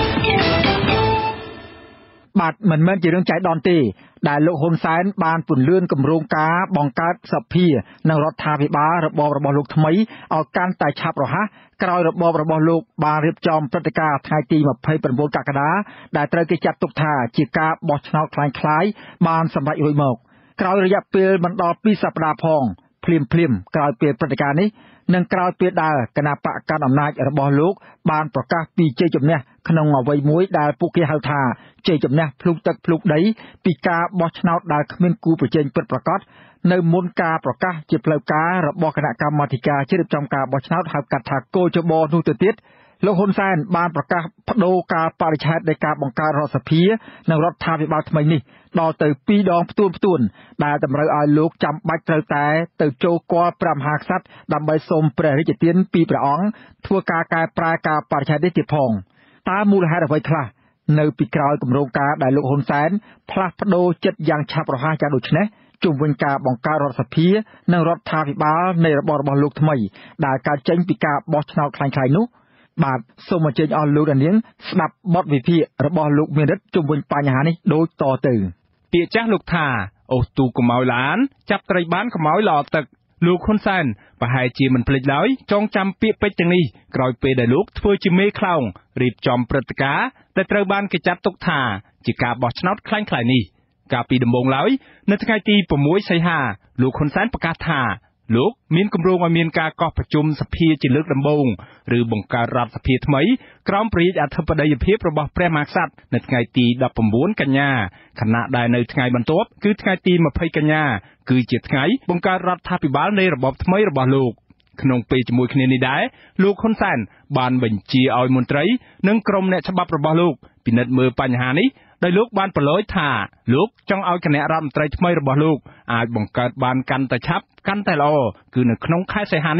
បាទមិនមែនជារឿងចៃដន្យទេដែលលោកហ៊ុនសែនបានពន្លឿនគម្រោងការបង្កើតសភានិងរដ្ឋាភិបាលរបបរបស់លោកថ្មីឲ្យកាន់តែឆាប់រហ័សក្រោយរបបរបស់លោកបានរៀបចំព្រឹត្តិការណ៍ថ្ងៃទី29កក្កដាដែលត្រូវគេចាត់ទុកថាជាការបោះឆ្នោតคล้ายៗបានសម្រេចរួចមកក្រោយរយៈពេលមិនដល់2សប្តាហ៍ផងភ្លាមក្រោយពេលព្រឹត្តិការណ៍នេះនិងក្រោយពេលដែលគណៈបកកណ្ដាលអំណាចរបស់លោកបានប្រកាសពីជ័យជំនះក្នុងអ្វីមួយដែលពួកគេហៅថាជ័យជំនះភ្លុកទឹកភ្លុកដីពីការបោះឆ្នោតដែលគ្មានគូប្រជែងពិតប្រាកដនៅមុនការប្រកាសជាផ្លូវការរបស់គណៈកម្មាធិការជ្រៀបចំការបោះឆ្នោតហៅកាត់ថាកោជបនោះទៅទៀតលោកហ៊ុនសែនបានប្រកាសបដូរការបរិច្ឆេទនៃការបង្កើតរដ្ឋសភានិងរដ្ឋាភិបាលថ្មីនេះដល់ទៅ2ដងផ្ទួនដែលតម្រូវឲ្យលោកចាំបាច់ត្រូវតែទៅចូលគាល់ព្រះមហាក្សត្រដើម្បីសូមព្រះរាជទានពីព្រះអង្គធ្វើការកែប្រែការបរិច្ឆេទនេះទៀតផងតើមូលហេតុអ្វីខ្លះនៅពីក្រោយគម្រោងការដែលលោកហ៊ុនសែនផ្លាស់ប្ដូរចិត្តយ៉ាងឆាប់រហ័សយ៉ាងដូចនេះជុំវិញការបង្កើតរដ្ឋសភានិងរដ្ឋាភិបាលនៃរបបរបស់លោកថ្មីដែលកើតចេញពីការបោះឆ្នោតคล้ายៗនោះបាទសូមអញ្ជើញអស់លោកនាងស្ដាប់បទវិភាគរបស់លោកមានរិទ្ធជុំវិញបញ្ហានេះដូចតទៅពាក្យចាស់លោកថាអូសទូកម្ឲ្យឡានចាប់ត្រីបានកម្ឲ្យល្អទឹកលោកហ៊ុនសែនប្រហែលជាមិនភ្លេចឡើយចងចាំពាក្យពេចន៍ទាំងនេះក្រោយពេលដែលលោកធ្វើជាមេខ្លោងរៀបចំព្រឹត្តិការណ៍ដែលត្រូវបានគេចាត់ទុកថាជាការបោះឆ្នោតคล้ายៗនេះកាលពីដំបូងឡើយនៅថ្ងៃទី6សីហាលោកហ៊ុនសែនប្រកាសថាលោកមានគម្រោងឲ្យមានការកោះប្រជុំសភាជាលើកដំបូងឬបង្កើតរដ្ឋសភាថ្មីក្រោមព្រះរាជអធិបតីភាពរបស់ព្រះមហាក្សត្រនៅថ្ងៃទី19កញ្ញាខណៈដែលនៅថ្ងៃបន្ទាប់គឺថ្ងៃទី20កញ្ញាគឺជាថ្ងៃបង្កើតរដ្ឋាភិបាលនៃរបបថ្មីរបស់លោកក្នុងពេលជាមួយគ្នានេះដែរលោកហ៊ុនសែនបានបញ្ជាឲ្យមន្ត្រីនិងក្រុមអ្នកច្បាប់របស់លោកពិនិត្យមើលបញ្ហានេះដោយលោកបានប្រឡូយថាលោកចង់ឲ្យគណៈរដ្ឋមន្ត្រីថ្មីរបស់លោកអាចបង្កើតបានកាន់តែឆាប់កាន់តែល្អគឺនៅក្នុងខែសីហានេះ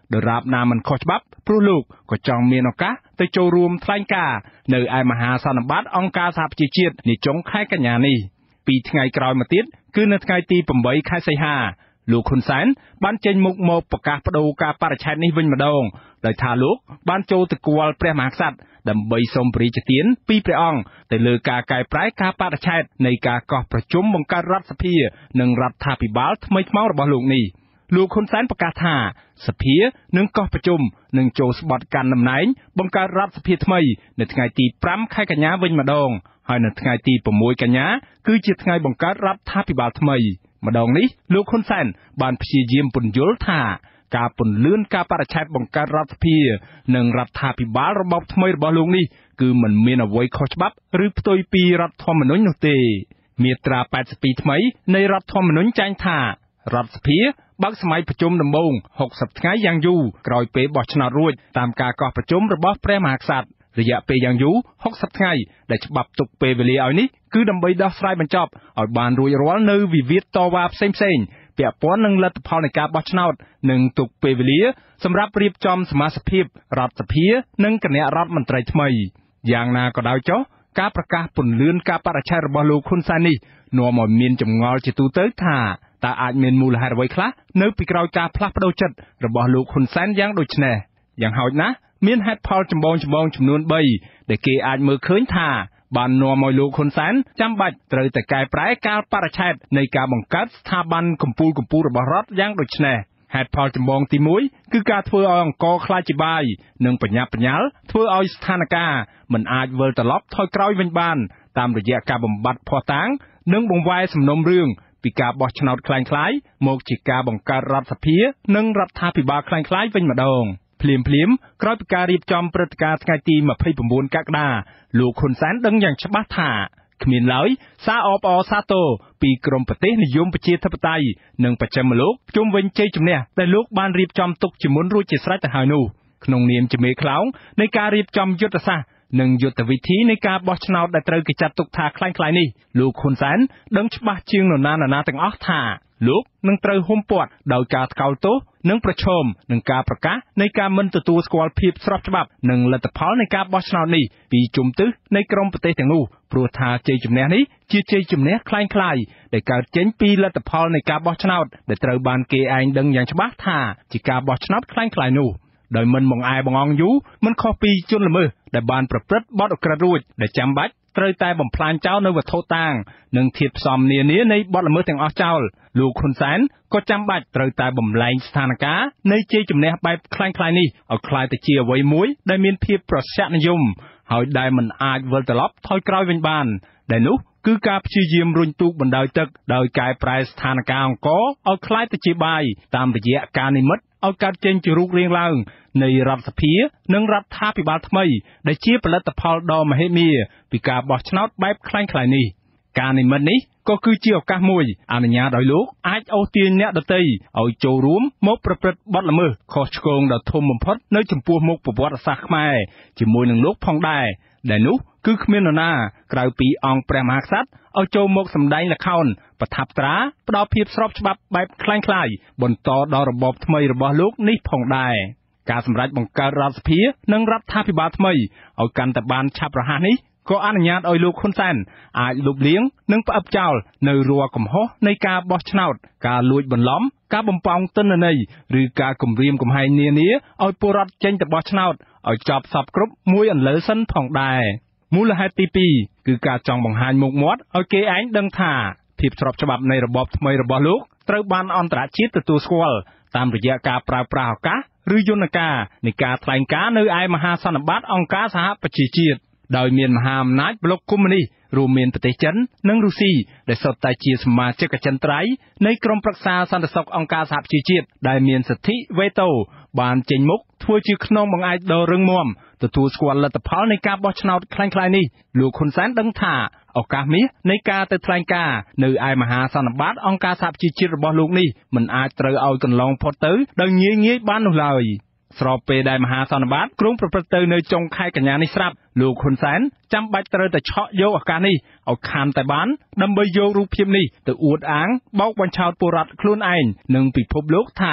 ដរាបណាមិនខុសច្បាប់ព្រោះលោកក៏ចង់មានឱកាសទៅចូលរួមថ្លែងការណ៍នៅឯមហាសន្និបាតអង្គការសហប្រជាជាតិនាចុងខែកញ្ញានេះ2ថ្ងៃក្រោយមកទៀតគឺនៅថ្ងៃទី8ខែសីហាលោកហ៊ុនសែនបានចេញមុខមកប្រកាសបដូរការបរិច្ឆេទនេះវិញម្ដងដោយថាលោកបានចូលទៅគាល់ព្រះមហាក្សត្រដើម្បីសូមព្រះរាជទានពីព្រះអង្គទៅលើការកែប្រែការបរិច្ឆេទនៃការកោះប្រជុំបង្កើតរដ្ឋសភានិងរដ្ឋាភិបាលថ្មីថ្មោងរបស់លោកនេះលោកហ៊ុនសែនប្រកាសថាសភានឹងកោះប្រជុំនឹងចូលស្បត់កាន់តំណែងបង្កើតរដ្ឋសភាថ្មីនៅថ្ងៃទី5ខែកញ្ញាវិញម្ដងហើយនៅថ្ងៃទី6កញ្ញាគឺជាថ្ងៃបង្កើតរដ្ឋាភិបាលថ្មីម្ដងនេះលោកហ៊ុនសែនបានព្យាយាមពន្យល់ថាការពន្លឿនការបរិច្ឆេទបង្កើតរដ្ឋសភានិងរដ្ឋាភិបាលរបបថ្មីរបស់លោកនេះគឺមិនមានអ្វីខុសច្បាប់ឬផ្ទុយពីរដ្ឋធម្មនុញ្ញនោះទេមាត្រា82ថ្មីនៃរដ្ឋធម្មនុញ្ញចែងថារដ្ឋសភាបើកសម័យប្រជុំដំបូង60ថ្ងៃយ៉ាងយូរក្រោយពេលបោះឆ្នោតរួចតាមការកោះប្រជុំរបស់ព្រះមហាក្សត្ររយៈពេលយ៉ាងយូរ60ថ្ងៃដែលច្បាប់ទុកពេលវេលាឲ្យនេះគឺដើម្បីដោះស្រាយបញ្ចប់ឲ្យបានរួចរាល់នៅវិវាទតវ៉ាផ្សេងៗពាក់ព័ន្ធនឹងលទ្ធផលនៃការបោះឆ្នោតនិងទុកពេលវេលាសម្រាប់រៀបចំសមាជិកភាពរដ្ឋសភានិងគណៈរដ្ឋមន្ត្រីថ្មីយ៉ាងណាក៏ដោយចុះការប្រកាសពន្លឿនការបរិច្ឆេទរបស់លោកហ៊ុនសែននេះនាំឲ្យមានចម្ងល់ជាទូទៅថាតើអាចមានមូលហេតុអ្វីខ្លះនៅពីក្រោយការផ្លាស់ប្តូរចិត្តរបស់លោកហ៊ុនសែនយ៉ាងដូចនេះយ៉ាងហោចណាស់មានហេតុផលចម្បងចំនួន3ដែលគេអាចមើលឃើញថាបាននាំឲ្យលោកហ៊ុនសែនចាំបាច់ត្រូវតែកែប្រែការបរិច្ឆេទនៃការបង្កើតស្ថាប័នកម្ពុជារបស់រដ្ឋយ៉ាងដូចនេះហេតុផលចម្បងទី1គឺការធ្វើឲ្យអង្គរខ្លាចជាបាយនិងបញ្ញាបញ្ញាល់ធ្វើឲ្យស្ថានភាពមិនអាចវិលត្រឡប់ថយក្រោយវិញបានតាមរយៈការបំបត្តិភ័ស្តុតាងនិងបង្វែរសំណុំរឿងពីការបោះឆ្នោតคล้ายៗមកជាការបង្កើតរដ្ឋសភានិងរដ្ឋាភិបាលคล้ายៗវិញម្ដងភ្លាមក្រោយពីការរៀបចំព្រឹត្តិការណ៍ថ្ងៃទី29កក្កដាលោកហ៊ុនសែនដឹងយ៉ាងច្បាស់ថាគ្មានឡើយសារអបអរសាទរពីក្រមប្រទេសនិយមប្រជាធិបតេយ្យនិងបច្ចិមលោកជុំវិញជ័យជំនះដែលលោកបានរៀបចំទុកជាមុនរួចជាស្រេចទៅហើយនោះក្នុងនាមជាមេខ្លោងនៃការរៀបចំយុទ្ធសាស្ត្រនិងយុទ្ធវិធីនៃការបោះឆ្នោតដែលត្រូវគេចាត់ទុកថាคล้ายៗនេះលោកហ៊ុនសែនដឹងច្បាស់ជាងនរណាទាំងអស់ថាលោកនឹងត្រូវហ៊ុមព័ទ្ធដោយការថ្កោលទោសនិងប្រឈមនឹងការប្រកាសនៃការមិនទទួលស្គាល់ភាពស្របច្បាប់និងលទ្ធផលនៃការបោះឆ្នោតនេះពីជុំទិសនៃក្រមប្រទេសទាំងនោះព្រោះថាជ័យជំនះនេះជាជ័យជំនះคล้ายៗដែលកើតចេញពីលទ្ធផលនៃការបោះឆ្នោតដែលត្រូវបានគេឯងដឹងយ៉ាងច្បាស់ថាជាការបោះឆ្នោតคล้ายៗនោះដោយមិនបង្អែបង្អង់យូរមិនខុសពីជនល្មើសដែលបានប្រព្រឹត្តបទឧក្រិដ្ឋរួចដែលចាំបាច់ត្រូវតែបំផ្លាញចោលនៅវត្ថុតាងនិងធាតុផ្សំនានានៃបទល្មើសទាំងអស់ចោលលោកហ៊ុនសែនក៏ចាំបាច់ត្រូវតែបំលែងស្ថានភាពនៃជ័យជំនះបែបคล้ายៗនេះឲ្យคล้ายទៅជាអ្វីមួយដែលមានភាពប្រសិទ្ធនិយមហើយដែលមិនអាចវិលត្រឡប់ថយក្រោយវិញបានដែលនោះគឺការព្យាយាមរុញទូកបណ្ដោយទឹកដោយកែប្រែស្ថានភាពអង្គរឲ្យคล้ายទៅជាបាយតាមរយៈការនិមិត្តឲ្យកើតចេញជារូបរាងឡើងនៃរដ្ឋសភានិងរដ្ឋាភិបាលថ្មីដែលជាផលិតផលដ៏មហិមាពីការបោះឆ្នោតបែបคล้ายៗនេះការនិមិត្តនេះក៏គឺជាឱកាសមួយអនុញ្ញាតឲ្យលោកអាចអូសទាញអ្នកដទៃឲ្យចូលរួមមកប្រព្រឹត្តបទល្មើសខុសឆ្គងដ៏ធំបំផុតនៅចំពោះមុខប្រវត្តិសាស្ត្រខ្មែរជាមួយនឹងលោកផងដែរដែលនោះគឺគ្មាននរណាក្រៅពីអង្គព្រះមហាក្សត្រឲ្យចូលមកសម្ដែងល្ខោនប្រថាប់ត្រាផ្ដល់ភាពស្របច្បាប់បែបคล้ายៗបន្តដល់របបថ្មីរបស់លោកនេះផងដែរការសម្រេចបង្កើតរដ្ឋសភានិងរដ្ឋាភិបាលថ្មីឲ្យកាន់តែបានឆាប់រហ័សនេះក៏អនុញ្ញាតឲ្យលោកហ៊ុនសែនអាចលុបលាងនិងផ្អឹបចោលនៅរាល់កំហុសនៃការបោះឆ្នោតការលួចបន្លំការបំប៉ោងទិន្នន័យឬការគំរាមកំហែងនានាឲ្យពលរដ្ឋចេញទៅបោះឆ្នោតឲ្យចប់សពគ្រប់មួយអន្លើសិនផងដែរមូលហេតុទី2គឺការចង់បង្ហាញមុខមាត់ឲ្យគេឯងដឹងថាភាពស្របច្បាប់នៃរបបថ្មីរបស់លោកត្រូវបានអន្តរជាតិទទួលស្គាល់តាមរយៈការប្រើប្រាស់ឱកាសឬយន្តការនៃការថ្លែងការណ៍នៅឯមហាសន្និបាតអង្គការសហប្រជាជាតិដោយមានមហាអំណាចប្លុកកុម្មុយនីសរួមមានប្រទេសចិននិងរុស្ស៊ីដែលសុទ្ធតែជាសមាជិកអចិន្ត្រៃយ៍នៃក្រុមប្រឹក្សាសន្តិសុខអង្គការសហប្រជាជាតិដែលមានសិទ្ធិវេតូបានចេញមុខធ្វើជាខ្នងបង្អែកដ៏រឹងមាំទទួលស្គាល់លទ្ធផលនៃការបោះឆ្នោតคล้ายៗនេះលោកហ៊ុនសែនដឹងថាឱកាសមាសនៃការទៅថ្លែងការណ៍នៅឯមហាសន្និបាតអង្គការសហប្រជាជាតិរបស់លោកនេះមិនអាចត្រូវឲ្យកន្លងផុតទៅដោយងាយៗបាននោះឡើយស្របពេលដែលមហាសន្និបាតក្រុងប្រព្រឹត្តទៅនៅចុងខែកញ្ញានេះស្រាប់លោកហ៊ុនសែនចាំបាច់ត្រូវតែឆក់យកឱកាសនេះឲ្យខានតែបានដើម្បីយករូបភាពនេះទៅអួតអាងបោកបញ្ឆោតពលរដ្ឋខ្លួនឯងនិងពិភពលោកថា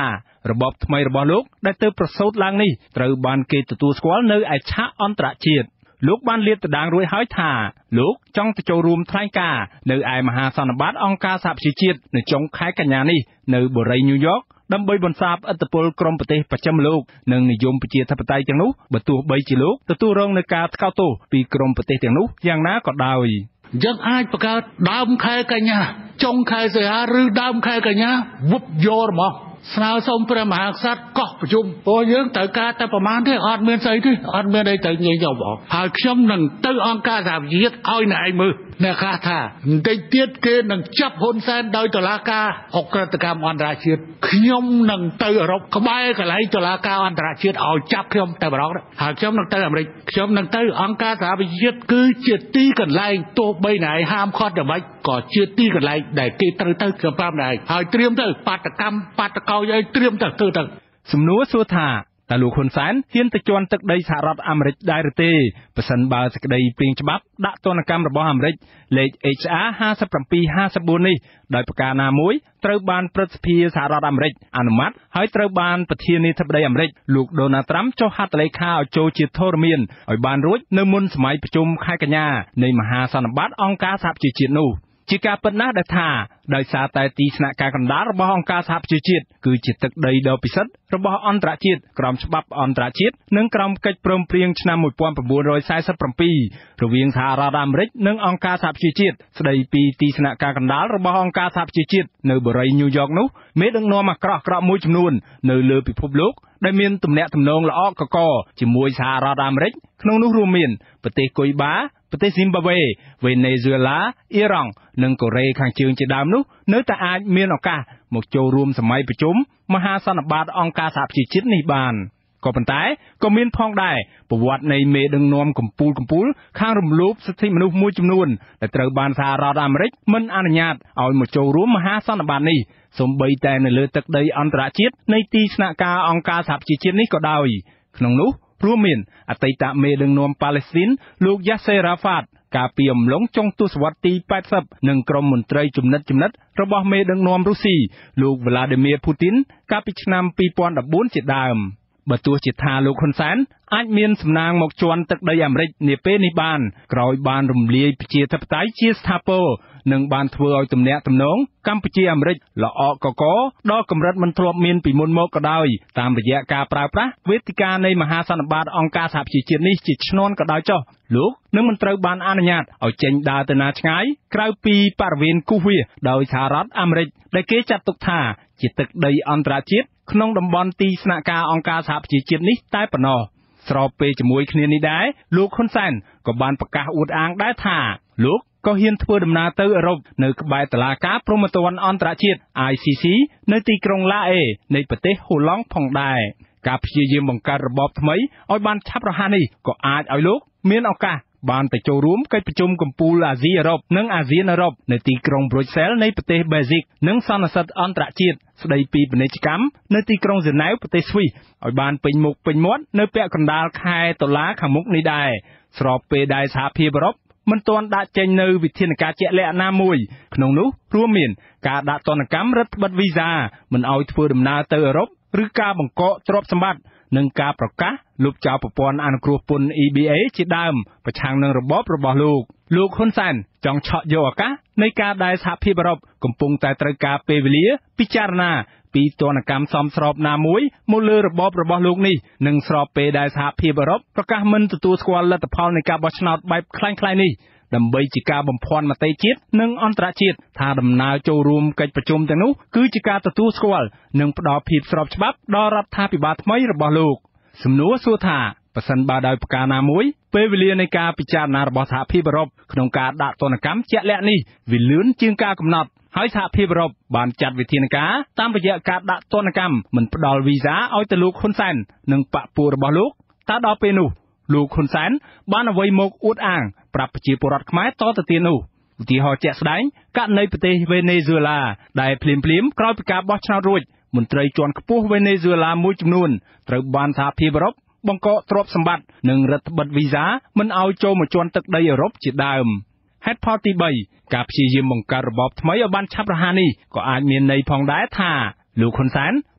របបថ្មីរបស់លោកដែលទើបប្រសូតឡើងនេះត្រូវបានគេទទួលស្គាល់នៅឯឆាកអន្តរជាតិលោកបានលាតត្រដាងរួចហើយថាលោកចង់ទៅចូលរួមថ្លែងការណ៍នៅឯមហាសន្និបាតអង្គការសហប្រជាជាតិនៅចុងខែកញ្ញានេះនៅបូរីញូវយ៉កដើម្បីបន្សាបឥទ្ធិពលក្រុមប្រទេសបស្ចិមលោកនិងនិយមប្រជាធិបតេយ្យទាំងនោះបើទោះបីជាលោកទទួលរងនឹងការថ្កោលទោសពីក្រុមប្រទេសទាំងនោះយ៉ាងណាក៏ដោយយើងអាចបង្កើតដើមខែកញ្ញាចុងខែសីហាឬដើមខែកញ្ញាវឹបយករបស់ស្នើសុំព្រះមហាក្សត្រកោះប្រជុំព្រោះយើងត្រូវការតែប្រមាណទេអត់មានស្អីទេអត់មានអីទៅងាយយកបងហើយខ្ញុំនឹងទៅអង្គការសហប្រជាជាតិឲ្យអ្នកឯងមើលអ្នកខ្លះថាបន្តិចទៀតគេនឹងចាប់ហ៊ុនសែនដោយតុលាការអក្រិតកម្មអន្តរជាតិខ្ញុំនឹងទៅអឺរ៉ុបក្បែរកន្លែងតុលាការអន្តរជាតិឲ្យចាប់ខ្ញុំតែម្ដងហើយខ្ញុំនឹងទៅអាមេរិកខ្ញុំនឹងទៅអង្គការសហប្រជាជាតិគឺជាទីកន្លែងទោះបីអ្នកឯងហាមឃាត់យ៉ាងម៉េចក៏ជាទីកន្លែងដែលគេត្រូវទៅខ្ញុំប្រាប់អ្នកឯងហើយត្រៀមទៅបាតកម្មបាតកោឲ្យត្រៀមទៅសំណួរសួរថាតើលោកហ៊ុនសែនហ៊ានទៅជន់ទឹកដីសហរដ្ឋអាមេរិកដែរឬទេប្រសិនបើសេចក្តីព្រាងច្បាប់ដាក់ទណ្ឌកម្មរបស់អាមេរិកលេខ HR 5754នេះដោយប្រការណាមួយត្រូវបានព្រឹទ្ធសភាសហរដ្ឋអាមេរិកអនុម័តហើយត្រូវបានប្រធានាធិបតីអាមេរិកលោកដូណាល់ត្រាំចុះហត្ថលេខាឲ្យចូលជាធរមានឲ្យបានរួចនៅមុនសម័យប្រជុំខែកញ្ញានៃមហាសន្និបាតអង្គការសហប្រជាជាតិនោះជាការពិតណាស់ដែលថាដោយសារតែទីស្នាក់ការកណ្ដាលរបស់អង្គការសហប្រជាជាតិគឺជាទឹកដីដ៏ពិសិដ្ឋរបស់អន្តរជាតិក្រោមច្បាប់អន្តរជាតិនិងក្រោមកិច្ចព្រមព្រៀងឆ្នាំ1947រវាងសហរដ្ឋអាមេរិកនិងអង្គការសហប្រជាជាតិស្ដីពីទីស្នាក់ការកណ្ដាលរបស់អង្គការសហប្រជាជាតិនៅបូរីញូវយ៉កនោះមេដឹកនាំអាក្រក់ៗមួយចំនួននៅលើពិភពលោកដែលមានទំនាក់ទំនងល្អកកជាមួយសហរដ្ឋអាមេរិកក្នុងនោះរួមមានប្រទេសគុយបាប្រទេសស៊ីមបាវេវេណេស៊ុយអេឡាអ៊ីរ៉ង់និងកូរ៉េខាងជើងជាដើមនោះនៅតែអាចមានឱកាសមកចូលរួមសម័យប្រជុំមហាសន្និបាតអង្គការសហប្រជាជាតិនេះបានក៏ប៉ុន្តែក៏មានផងដែរប្រវត្តិនៃមេដឹកនាំកំពូលខាងរំលោភសិទ្ធិមនុស្សមួយចំនួនដែលត្រូវបានសហរដ្ឋអាមេរិកមិនអនុញ្ញាតឲ្យមកចូលរួមមហាសន្និបាតនេះសូម្បីតែនៅលើទឹកដីអន្តរជាតិនៃទីស្នាក់ការអង្គការសហប្រជាជាតិនេះក៏ដោយក្នុងនោះរួមមានអតីតមេដឹកនាំប៉ាឡេស្ទីនលោកយ៉ាសេរ៉ាហ្វាតកាលពីអំឡុងចុងទសវត្សរ៍ទី80និងក្រុមមន្ត្រីជំនិតរបស់មេដឹកនាំរុស្ស៊ីលោកវ្លាឌីមៀពូទីនកាលពីឆ្នាំ2014ជាដើមបើទោះជាថាលោកហ៊ុនសែនអាចមានសំណាងមកជន់ទឹកដីអាមេរិកនាពេលនេះបានក្រោយបានរំលាយប្រជាធិបតេយ្យជាស្ថាពរនិងបានធ្វើឲ្យទំនាក់ទំនងកម្ពុជាអាមេរិកល្អកកដល់កម្រិតមិនធ្លាប់មានពីមុនមកក៏ដោយតាមរយៈការប្រើប្រាស់វេទិកានៃមហាសន្និបាតអង្គការសហប្រជាជាតិនេះជាឈ្នន់ក៏ដោយចុះលោកនឹងមិនត្រូវបានអនុញ្ញាតឲ្យចេញដើរទៅណាឆ្ងាយក្រៅពីបរិវេណគូសវាសដោយសហរដ្ឋអាមេរិកដែលគេចាត់ទុកថាជាទឹកដីអន្តរជាតិក្នុងតំបន់ទីស្នាក់ការអង្គការសហប្រជាជាតិនេះតែប៉ុណ្ណោះស្របពេលជាមួយគ្នានេះដែរលោកហ៊ុនសែនក៏បានប្រកាសអួតអាងដែរថាលោកក៏ហ៊ានធ្វើដំណើរទៅអឺរ៉ុបនៅក្បែរតុលាការព្រហ្មទណ្ឌអន្តរជាតិ ICC នៅទីក្រុងឡាអេនៃប្រទេសហូឡង់ផងដែរការព្យាយាមបង្កើតរបបថ្មីឲ្យបានឆាប់រហ័សនេះក៏អាចឲ្យលោកមានឱកាសបានទៅចូលរួមកិច្ចប្រជុំកំពូលអាស៊ីអឺរ៉ុបនិងអាស៊ានអឺរ៉ុបនៅទីក្រុងប្រូចសែលនៃប្រទេសបែលហ្ស៊ិកនិងសន្និសីទអន្តរជាតិស្ដីពីពាណិជ្ជកម្មនៅទីក្រុងហ្សឺណែវប្រទេសស្វីសឲ្យបានពេញមុខពេញមាត់នៅពាក់កណ្ដាលខែតុលាខាងមុខនេះដែរស្របពេលដែលសហភាពអឺរ៉ុបមិនទាន់ដាក់ចេញនៅវិធានការជាក់លាក់ណាមួយក្នុងនោះរួមមានការដាក់ទណ្ឌកម្មរដ្ឋបិទវីសាមិនឲ្យធ្វើដំណើរទៅអឺរ៉ុបឬការបង្កកទ្រព្យសម្បត្តិនិងការប្រកាសលុបចោលប្រព័ន្ធអនុគ្រោះពន្ធ EBA ជាដើមប្រឆាំងនឹងរបបរបស់លោកហ៊ុនសែនចង់ឆក់យកឱកាសនៃការដែលសហភាពអឺរ៉ុបកំពុងតែត្រូវការពេលវេលាពិចារណាពីទណ្ឌកម្មសមស្របណាមួយមកលើរបបរបស់លោកនេះនិងស្របពេលដែលសហភាពអឺរ៉ុបប្រកាសមិនទទួលស្គាល់លទ្ធផលនៃការបោះឆ្នោតបែបคล้ายៗនេះដើម្បីជាការបំភាន់មតិជាតិនិងអន្តរជាតិថាដំណើរចូលរួមកិច្ចប្រជុំទាំងនោះគឺជាការទទួលស្គាល់និងផ្ដល់ភាពស្របច្បាប់ដល់រដ្ឋាភិបាលថ្មីរបស់លោកសំណួរសួរថាប្រសិនបើដោយប្រការណាមួយពេលវេលានៃការពិចារណារបស់សហភាពអឺរ៉ុបក្នុងការដាក់ទណ្ឌកម្មជាក់លាក់នេះវាលឿនជាងការកំណត់ហើយសហភាពអឺរ៉ុបបានចាត់វិធានការតាមរយៈការដាក់ទណ្ឌកម្មមិនផ្ដល់វីសាឲ្យទៅលោកហ៊ុនសែននិងបកពួករបស់លោកតើដល់ពេលនោះលោកហ៊ុនសែនបានអ្វីមកអួតអាងប្រាប់ប្រជាពលរដ្ឋខ្មែរតទៅទៀតនោះឧទាហរណ៍ជាក់ស្ដែងករណីប្រទេសវេណេស៊ុយអេឡាដែលភ្លាមក្រោយពីការបោះឆ្នោតរួចមន្ត្រីជាន់ខ្ពស់វេណេស៊ុយអេឡាមួយចំនួនត្រូវបានសហភាពអឺរ៉ុបបង្កកទ្រព្យសម្បត្តិនិងរដ្ឋបិទវីសាមិនឲ្យចូលមកជន់ទឹកដីអឺរ៉ុបជាដើមហេតុផលទី3ការព្យាយាមបង្កើតរបបថ្មីឲ្យបានឆាប់រហ័សនេះក៏អាចមានន័យផងដែរថាលោកហ៊ុនសែន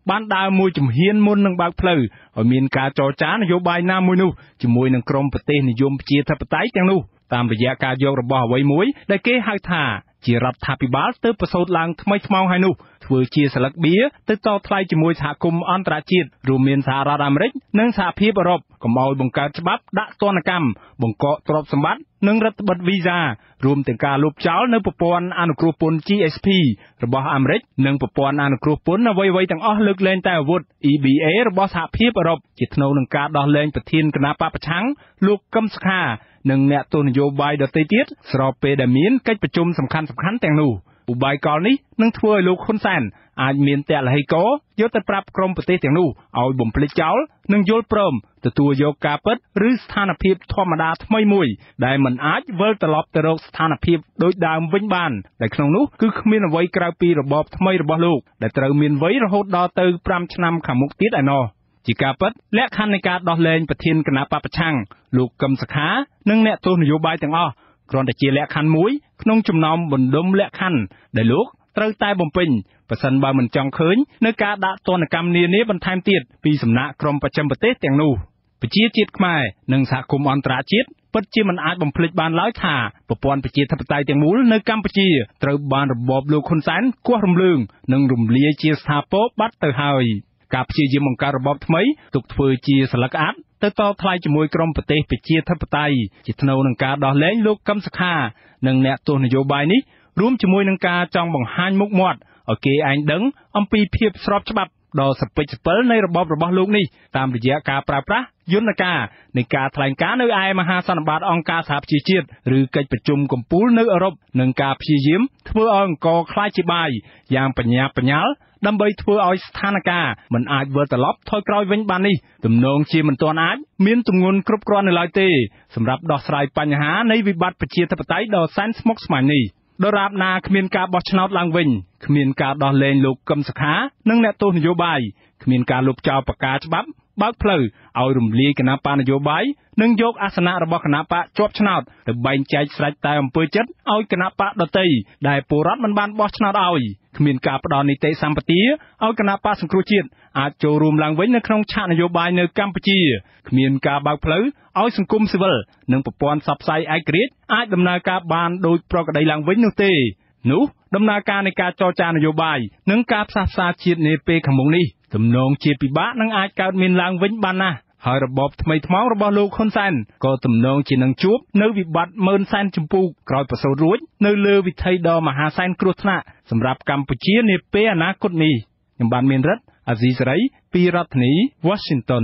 បានដើរមួយជំហានមុននឹងបើកផ្លូវឲ្យមានការចរចានយោបាយណាមួយនោះជាមួយនឹងក្រុមប្រទេសនិយមប្រជាធិបតេយ្យទាំងនោះតាមរយៈការយករបស់អ្វីមួយដែលគេហៅថាជារដ្ឋាភិបាលទៅប្រសូតឡើងថ្មីថ្មោងហើយនោះធ្វើជាស្លឹកបៀទៅតថ្លៃជាមួយសហគមន៍អន្តរជាតិរួមមានសហរដ្ឋអាមេរិកនិងសហភាពអឺរ៉ុបកុំឲ្យបង្កើតច្បាប់ដាក់ទណ្ឌកម្មបង្កកទ្រព្យសម្បត្តិនិងរដ្ឋបិទវីសារួមទាំងការលុបចោលនៅប្រព័ន្ធអនុគ្រោះពន្ធ GSP របស់អាមេរិកនិងប្រព័ន្ធអនុគ្រោះពន្ធអ្វីៗទាំងអស់លើកលែងតែអាវុធ EBA របស់សហភាពអឺរ៉ុបជាថ្នូវនឹងការដោះលែងប្រធានគណៈបព្វប្រឆាំងលោកកឹមសុខានិងអ្នកទស្សនយោបាយដទៃទៀតស្របពេលដែលមានកិច្ចប្រជុំសំខាន់ៗទាំងនោះឧបាយកលនេះនឹងធ្វើឲ្យលោកហ៊ុនសែនអាចមានតលហិកយកទៅប្រាប់ក្រុមប្រទេសទាំងនោះឲ្យបំភ្លេចចោលនិងយល់ព្រមទទួលយកការពិតឬស្ថានភាពធម្មតាថ្មីមួយដែលមិនអាចវិលត្រឡប់ទៅរកស្ថានភាពដូចដើមវិញបានដែលក្នុងនោះគឺគ្មានអ្វីក្រៅពីរបបថ្មីរបស់លោកដែលត្រូវមានវ័យរហូតដល់ទៅ5ឆ្នាំខាងមុខទៀតឯណោះជាការពិតលក្ខខណ្ឌនៃការដោះលែងប្រធានគណៈបព្វប្រឆាំងលោកកឹមសុខានិងអ្នកទស្សនយោបាយទាំងអស់គ្រាន់តែជាលក្ខខណ្ឌមួយក្នុងចំណោមបណ្ដុំលក្ខខណ្ឌដែលលោកត្រូវតែបំពេញប្រសិនបើមិនចង់ឃើញនៅការដាក់ទណ្ឌកម្មនានាបន្ថែមទៀតពីសំណាក់ក្រុមបច្ចឹមប្រទេសទាំងនោះប្រជាជាតិខ្មែរនិងសហគមន៍អន្តរជាតិពិតជាមិនអាចបំភ្លេចបានឡើយថាប្រព័ន្ធប្រជាធិបតេយ្យទាំងមូលនៅកម្ពុជាត្រូវបានរបបលោកហ៊ុនសែនគោះរំលើងនិងរំលាយជាស្ថាពរបាត់ទៅហើយការព្យាយាមបង្កើតរបបថ្មីទុកធ្វើជាស្លឹកអាត់ទៅតថ្លៃជាមួយក្រុមប្រទេសប្រជាធិបតេយ្យជាថ្នូវនឹងការដោះលែងលោកកឹមសុខានិងអ្នកទស្សនយោបាយនេះរួមជាមួយនឹងការចង់បង្ហាញមុខមាត់ឲ្យគេឯងដឹងអំពីភាពស្របច្បាប់ដ៏សពិចសពិលនៃរបបរបស់លោកនេះតាមរយៈការប្រើប្រាស់យន្តការនៃការថ្លែងការណ៍នៅឯមហាសន្និបាតអង្គការសហប្រជាជាតិឬកិច្ចប្រជុំកំពូលនៅអឺរ៉ុបនិងការព្យាយាមធ្វើឲ្យអង្គរខ្លាចជាបាយយ៉ាងបញ្ញាបញ្ញាល់ដើម្បីធ្វើឲ្យស្ថានភាពមិនអាចវិលត្រឡប់ថយក្រោយវិញបាននេះទំនងជាមិនទាន់អាចមានទម្ងន់គ្រប់គ្រាន់នៅឡើយទេសម្រាប់ដោះស្រាយបញ្ហានៃវិបត្តិប្រជាធិបតេយ្យដ៏សែនស្មុគស្មាញនេះដរាបណាគ្មានការបោះឆ្នោតឡើងវិញគ្មានការដោះលែងលោកកឹមសុខានិងអ្នកទស្សនយោបាយគ្មានការលុបចោលប្រកាសច្បាប់បើកផ្លូវឲ្យរំលាយគណៈបកនយោបាយនិងយកអាសនៈរបស់គណៈបកជាប់ឆ្នោតទៅបែងចែកស្រេចតែអំពើចិត្តឲ្យគណៈបកដទៃដែលពលរដ្ឋមិនបានបោះឆ្នោតឲ្យគ្មានការផ្ដល់នីតិសម្បទាឲ្យគណៈបកសង្គ្រោះជាតិអាចចូលរួមឡើងវិញនៅក្នុងឆាកនយោបាយនៅកម្ពុជាគ្មានការបើកផ្លូវឲ្យសង្គមស៊ីវិលនិងប្រព័ន្ធផ្សព្វផ្សាយឯករាជ្យអាចដំណើរការបានដោយប្រក្រតីឡើងវិញនោះទេនោះដំណើរការនៃការចរចានយោបាយនិងការផ្សះផ្សាជាតិនាពេលខាងមុខនេះទំនងជាពិបាកនឹងអាចកើតមានឡើងវិញបានណាស់ហើយរបបថ្មីថ្មោងរបស់លោកហ៊ុនសែនក៏ទំនងជានឹងជួបនៅវិបត្តិម៉ឺនសែនចម្ពោះក្រោយប្រសូតរួចនៅលើវិថីដ៏មហាសែនគ្រោះថ្នាក់សម្រាប់កម្ពុជានាពេលអនាគតនេះខ្ញុំបានមានរិទ្ធអាស៊ីសេរីពីរដ្ឋធានី Washington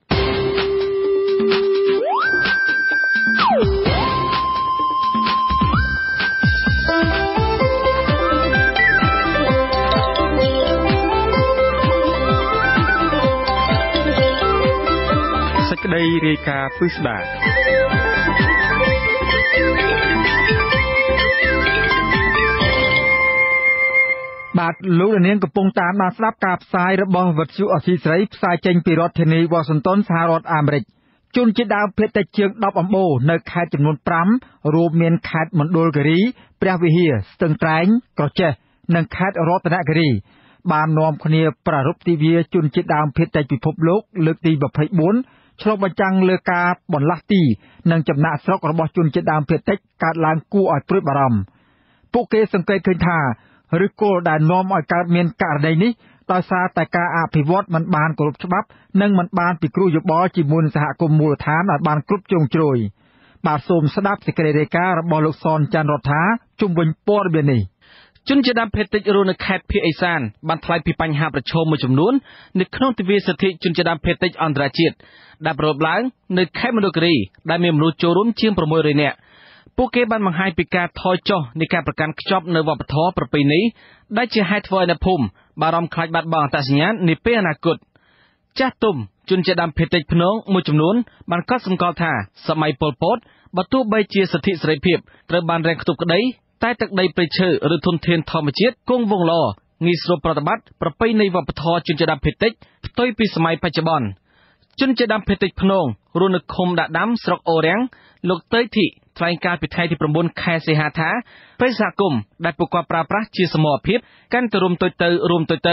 ក្តីរាយការណ៍ពិស្ដាបាទលោកនាងកំពុងតាមដានស្ដាប់ការផ្សាយរបស់វិទ្យុអស៊ីសេរីផ្សាយចេញពីរដ្ឋធានី Washington សហរដ្ឋអាមេរិកជនជាដើមភាគតិចជាង10អំបូរនៅខេត្តចំនួន5រួមមានខេត្តមណ្ឌលគិរីព្រះវិហារស្ទឹងត្រែងក្រចេះនិងខេត្តរតនគិរីបាននាំគ្នាប្រារព្ធទិវាជនជាតិដើមភាគតិចពិភពលោកលើកទី24ឆ្លុះបញ្ចាំងលើការបន្លាស់ទីនិងចំណាក់ស្រុករបស់ជនជាតិដើមភាគតិចកើតឡើងគួរឲ្យព្រួយបារម្ភពួកគេសង្កេតឃើញថាឬគល់ដែលនាំឲ្យកើតមានករណីនេះដោយសារតែការអភិវឌ្ឍមិនបានគោរពច្បាប់និងមិនបានពិគ្រោះយោបល់ជាមួយនឹងសហគមន៍មូលដ្ឋានឲ្យបានគ្រប់ជ្រុងជ្រោយបាទសូមស្ដាប់សេចក្តីរាយការណ៍របស់លោកសនច័ន្ទរដ្ឋាជុំវិញព័ត៌មាននេះជនជាតិដើមភាគតិចរស់នៅខេត្តភាគឥសានបានថ្លែងពីបញ្ហាប្រឈមមួយចំនួននៅក្នុងទិវាសិទ្ធិជនជាតិដើមភាគតិចអន្តរជាតិដែលប្រពៃឡើងនៅខេត្តមណ្ឌលគិរីដែលមានមនុស្សចូលរួមជាង600នាក់ពួកគេបានបង្ហាញពីការថយចុះនៃការប្រកាន់ខ្ជាប់នៅវប្បធម៌ប្រពៃណីដែលជាហេតុធ្វើឲ្យអ្នកភូមិបារម្ភខ្លាចបាត់បង់អត្តសញ្ញាណនាពេលអនាគតចាស់ទុំជនជាតិដើមភាគតិចភ្នងមួយចំនួនបានកត់សម្គាល់ថាសម័យប៉ុលពតបើទោះបីជាសិទ្ធិសេរីភាពត្រូវបានរែងខ្ទប់ក្តីតែទឹកដីព្រៃឈើឬធនធានធម្មជាតិគង់វង្សល្អងាយស្រួលប្រតិបត្តិប្រពៃណីវប្បធម៌ជនជាតិដើមភាគតិចផ្ទុយពីសម័យបច្ចុប្បន្នជនជាតិដើមភាគតិចភ្នងរស់នៅឃុំដាក់ដាំស្រុកអូរាំងលោកតេយធីថ្លែងការពីថ្ងៃទី9ខែសីហាថាបរិយាសហគមន៍ដែលពួកគាត់ប្រើប្រាស់ជាសមរភាពកាន់តែរួមតូចទៅ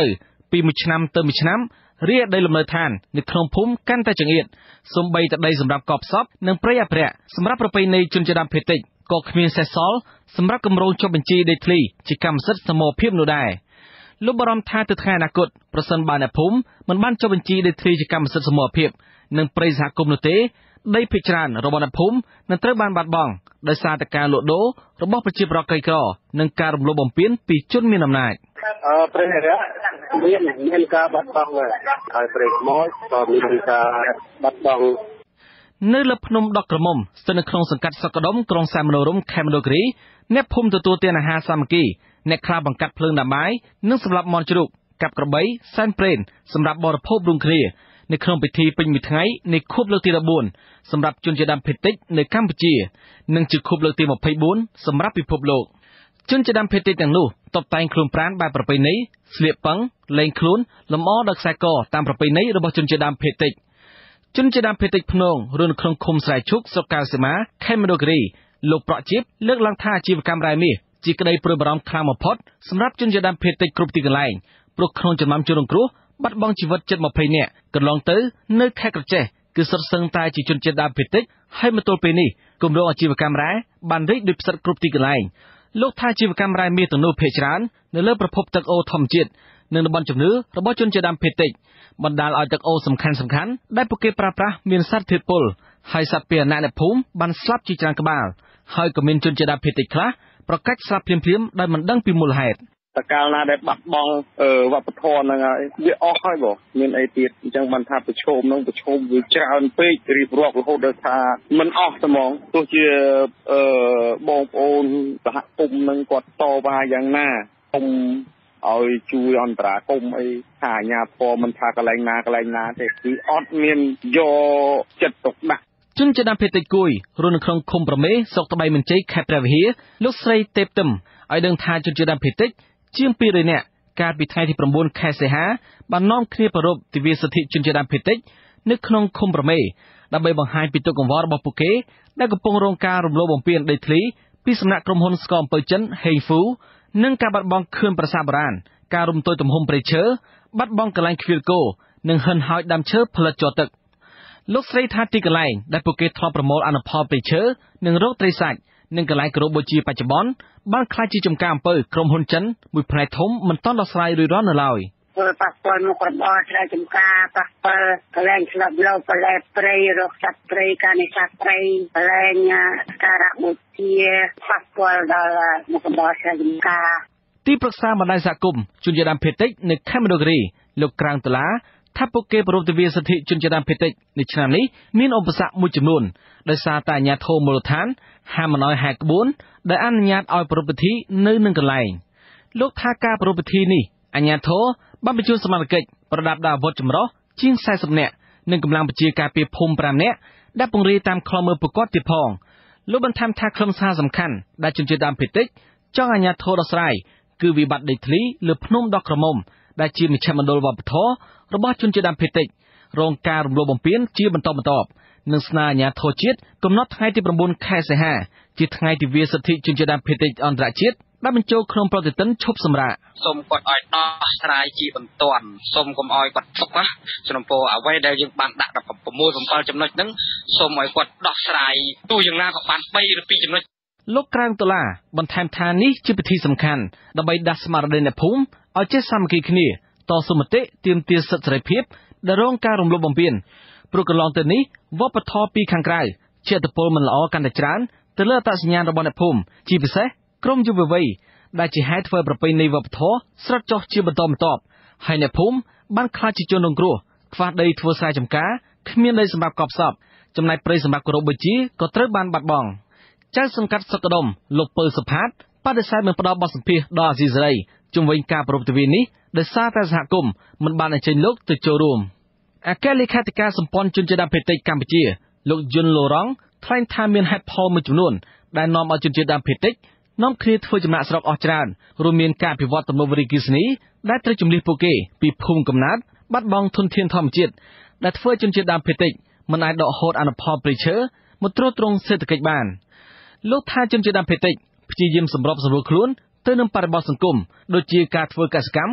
ពីមួយឆ្នាំទៅមួយឆ្នាំរាដីលំនៅឋាននៅក្នុងភូមិកាន់តែចង្អៀតសូម្បីតែដីសម្រាប់កប់សពនិងព្រៃអភិរក្សសម្រាប់ប្រពៃណីជនជាតិដើមភាគតិចក៏គ្មានសេសសល់សម្រាប់គម្រោងចុះបញ្ជីដីធ្លីជាកម្មសិទ្ធិសមរភាពនោះដែរលោកបារម្ភថាទៅថ្ងៃអនាគតប្រសិនបើអ្នកភូមិមិនបានចុះបញ្ជីដីធ្លីជាកម្មសិទ្ធិសមរភាពនិងព្រៃសហគមន៍នោះទេដីភាគច្រើនរបស់អ្នកភូមិនឹងត្រូវបានបាត់បង់ដោយសារតែការលក់ដូររបស់ប្រជាពលរដ្ឋក្រីក្រនិងការរំលោភបំពានពីជនមានអំណាចព្រៃអភិរក្សមានការបាត់បង់ហើយព្រៃខ្មោចក៏មានការបាត់បង់នៅលើភ្នំដកក្រមុំស្ថិតនៅក្នុងសង្កាត់សុកដុំក្រុងសែនមនោរម្យខេត្តមណ្ឌលគិរីអ្នកភូមិទទួលទានអាហារសាមគ្គីអ្នកខ្លះបង្កាត់ភ្លើងដាំបាយនិងសម្រាប់មាន់ជ្រូកកាប់ក្របីសែនព្រេនសម្រាប់បរិភោគរួមគ្នានៅក្នុងពិធីពេញមួយថ្ងៃនៃខួបលើកទី14សម្រាប់ជនជាតិដើមភាគតិចនៅកម្ពុជានិងជាខួបលើកទី24សម្រាប់ពិភពលោកជនជាតិដើមភាគតិចទាំងនោះតុបតែងខ្លួនប្រាណបែបប្រពៃណីស្លៀកប៉ឹងលែងខ្លួនលម្អដោយខ្សែកតាមប្រពៃណីរបស់ជនជាតិដើមភាគតិចជនជាតិដើមភាគតិចភ្នងរស់នៅក្នុងឃុំស្រែឈុកស្រុកកៅសីមាខេត្តមណ្ឌលគិរីលោកប្រក់ជីបលើកឡើងថាអាជីវកម្មរ៉ែមាសជាក្តីព្រួយបារម្ភខ្លាំងបំផុតសម្រាប់ជនជាតិដើមភាគតិចគ្រប់ទីកន្លែងព្រោះក្នុងចំណោមជនរងគ្រោះបាត់បង់ជីវិតជិត20នាក់កន្លងទៅនៅខេត្តក្រចេះគឺសុទ្ធសឹងតែជាជនជាតិដើមភាគតិចហើយមកទល់ពេលនេះគម្រោងអាជីវកម្មរ៉ែបានរីកដូចផ្សិតគ្រប់ទីកន្លែងលោកថាអាជីវកម្មរ៉ែមាសទាំងនោះភាគច្រើននៅលើប្រភពទឹកអូរធម្មជាតិនិងតំបន់ជំនឿរបស់ជនជាតិដើមភាគតិចបណ្ដាលឲ្យទឹកអូរសំខាន់ដែលពួកគេប្រើប្រាស់មានសារធាតុពុលហើយសត្វពាហនៈในភូមិបានស្លាប់ជាច្រើនក្បាលហើយក៏មានជនជាតិដើមភាគតិចខ្លះប្រកាសស្លាប់ភ្លាមៗដោយមិនដឹងពីមូលហេតុតកាលណាដែលបាត់បង់វប្បធម៌ហ្នឹងហើយវាអស់ហើយបងមានអីទៀតអញ្ចឹងបានថាប្រឈមវាច្រើនពេករៀបរាប់រហូតដល់ថាមិនអស់ហ្មងទោះជាបងប្អូនសហគមន៍នឹងគាត់តវ៉ាយ៉ាងណាខ្ញុំឲ្យជួយអន្តរាគមន៍អីថាអាជ្ញាធរមិនថាកន្លែងណាទេគឺអត់មានយកចិត្តទុកដាក់ជនជាតិដើមភាគតិចគួយរស់នៅក្នុងឃុំប្រមេស្រុកត្បៃមញ្ជ័យខេត្តព្រះវិហារលោកស្រីទេពទឹមឲ្យដឹងថាជនជាតិដើមភាគតិចជាង200នាក់កាលពីថ្ងៃទី9ខែសីហាបាននាំគ្នាប្រពៃទិវាសិទ្ធិជនជាតិដើមភាគតិចនៅក្នុងឃុំប្រមេដើម្បីបង្ហាញពីទុកកង្វល់របស់ពួកគេដែលកំពុងរងការរំលោភបំពានដីធ្លីពីសំណាក់ក្រុមហ៊ុនស្ករអំពៅចិនហេងហ្វូនិងការបាត់បង់ខឿនប្រាសាទបុរាណការរំទោយទំហំព្រៃឈើបាត់បង់កន្លែងខ្វៀលគោនិងហិនហោចដើមឈើផលិតជ័រទឹកលោកស្រីថាទីកន្លែងដែលពួកគេធ្លាប់ប្រមូលអនុផលព្រៃឈើនិងរកត្រីសាច់និងកន្លែងគោរពបូជាបច្ចុប្បន្នបានក្លាយជាចំការអំពើក្រុមហ៊ុនចិនមួយផ្នែកធំមិនទាន់ដោះស្រាយរួចរាល់នៅឡើយធ្វើប៉ះពាល់មុខរបរឆ្លៃចំការប៉ះពាល់កន្លែងស្លាប់លោកកន្លែងព្រៃរកសត្វព្រៃការនេសាទព្រៃកន្លែងការៈបូជាប៉ះពាល់ដល់មុខរបរឆ្លៃចំការទីប្រឹក្សាបណ្ដាញសហគមន៍ជនជាតិដើមភាគតិចនៅខេត្តមណ្ឌលគិរីលោកក្រាងតឡាថាពួកគេប្រពៃទិវាសិទ្ធិជនជាតិដើមភាគតិចនៅឆ្នាំនេះមានឧបសគ្គមួយចំនួនដោយសារតែអាជ្ញាធរមូលដ្ឋានហាមមិនឲ្យហែកក្បួនដែលអនុញ្ញាតឲ្យប្រពៃពិធីនៅនឹងកន្លែងលោកថាការប្រពៃពិធីនេះអាជ្ញាធរបានបញ្ជូនសមត្ថកិច្ចប្រដាប់ដោយអាវុធចម្រុះជាង40នាក់និងកម្លាំងប្រជាការពារភូមិ5នាក់ដែលពង្រាយតាមខ្លំមើលប្រកបទៀតផងលោកបានថែមថាខ្លឹមសារសំខាន់ដែលជនជាតិដើមភាគតិចចង់អាជ្ញាធរដោះស្រាយគឺវិបត្តិដីធ្លីលើភ្នំដកក្រមុំដែលជាមជ្ឈមណ្ឌលវប្បធម៌របស់ជនជាតិដើមភាគតិចរងការរំលោភបំពានជាបន្តបន្ទាប់និងស្នើអាជ្ញាធរជាតិកំណត់ថ្ងៃទី9ខែសីហាជាថ្ងៃទិវាសិទ្ធិជនជាតិដើមភាគតិចអន្តរជាតិដែលបញ្ចូលក្នុងប្រតិទិនឈប់សម្រាកសូមគាត់ឲ្យដោះស្រាយជាបន្ទាន់សូមកុំឲ្យគាត់ទុកណាចំពោះអ្វីដែលយើងបានដាក់16 7ចំណុចហ្នឹងសូមឲ្យគាត់ដោះស្រាយទោះយ៉ាងណាក៏បាន3ឬ2ចំណុចលោកក្រាងតឡាបន្ថែមថានេះជាពិធីសំខាន់ដើម្បីដាស់ស្មារតីអ្នកភូមិឲ្យចេះសាមគ្គីគ្នាតស៊ូមតិទាមទារសិទ្ធិសេរីភាពដែលរងការរំលោភបំពានព្រោះកន្លងទៅនេះវប្បធម៌ពីខាងក្រៅជាឥទ្ធិពលមិនល្អកាន់តែច្រើនទៅលើអត្តសញ្ញាណរបស់អ្នកភូមិជាពិសេសក្រុមយុវវ័យដែលជាហេតុធ្វើប្រពៃណីវប្បធម៌ស្រុតចុះជាបន្តបន្ទាប់ហើយអ្នកភូមិបានខ្លាចជាជនរងគ្រោះខ្វះដីធ្វើស្រែចម្ការគ្មានដីសម្រាប់កប់សពចំណែកព្រៃសម្រាប់គោរពបូជាក៏ត្រូវបានបាត់បង់ចៅសង្កាត់សុកដុំលោកពៅសុផាតបដិសេធមិនផ្ដល់បទសម្ភាសន៍ដល់អាស៊ីសេរីជុំវិញការប្រពៃទិវានេះដោយសារតែសហគមន៍មិនបានអញ្ជើញលោកទៅចូលរួមអគ្គលេខាធិការសម្ព័ន្ធជនជាតិដើមភាគតិចកម្ពុជាលោកយុនឡូរ៉ង់ថ្លែងថាមានហេតុផលមួយចំនួនដែលនាំឲ្យជនជាតិដើមភាគតិចនាំគ្នាធ្វើចំណាកស្រុកអស់ច្រើនរួមមានការអភិវឌ្ឍទំនប់វារីអគ្គិសនីដែលត្រូវជំនះពួកគេពីភូមិកំណើតបាត់បង់ធនធានធម្មជាតិដែលធ្វើជនជាតិដើមភាគតិចមិនអាចដកហូតអនុផលព្រៃឈើមកទ្រទ្រង់សេដ្ឋកិច្ចបានលោកថាជនជាតិដើមភាគតិចព្យាយាមសម្របសម្រួលខ្លួនទៅនឹងបរិបទសង្គមដូចជាការធ្វើកសិកម្ម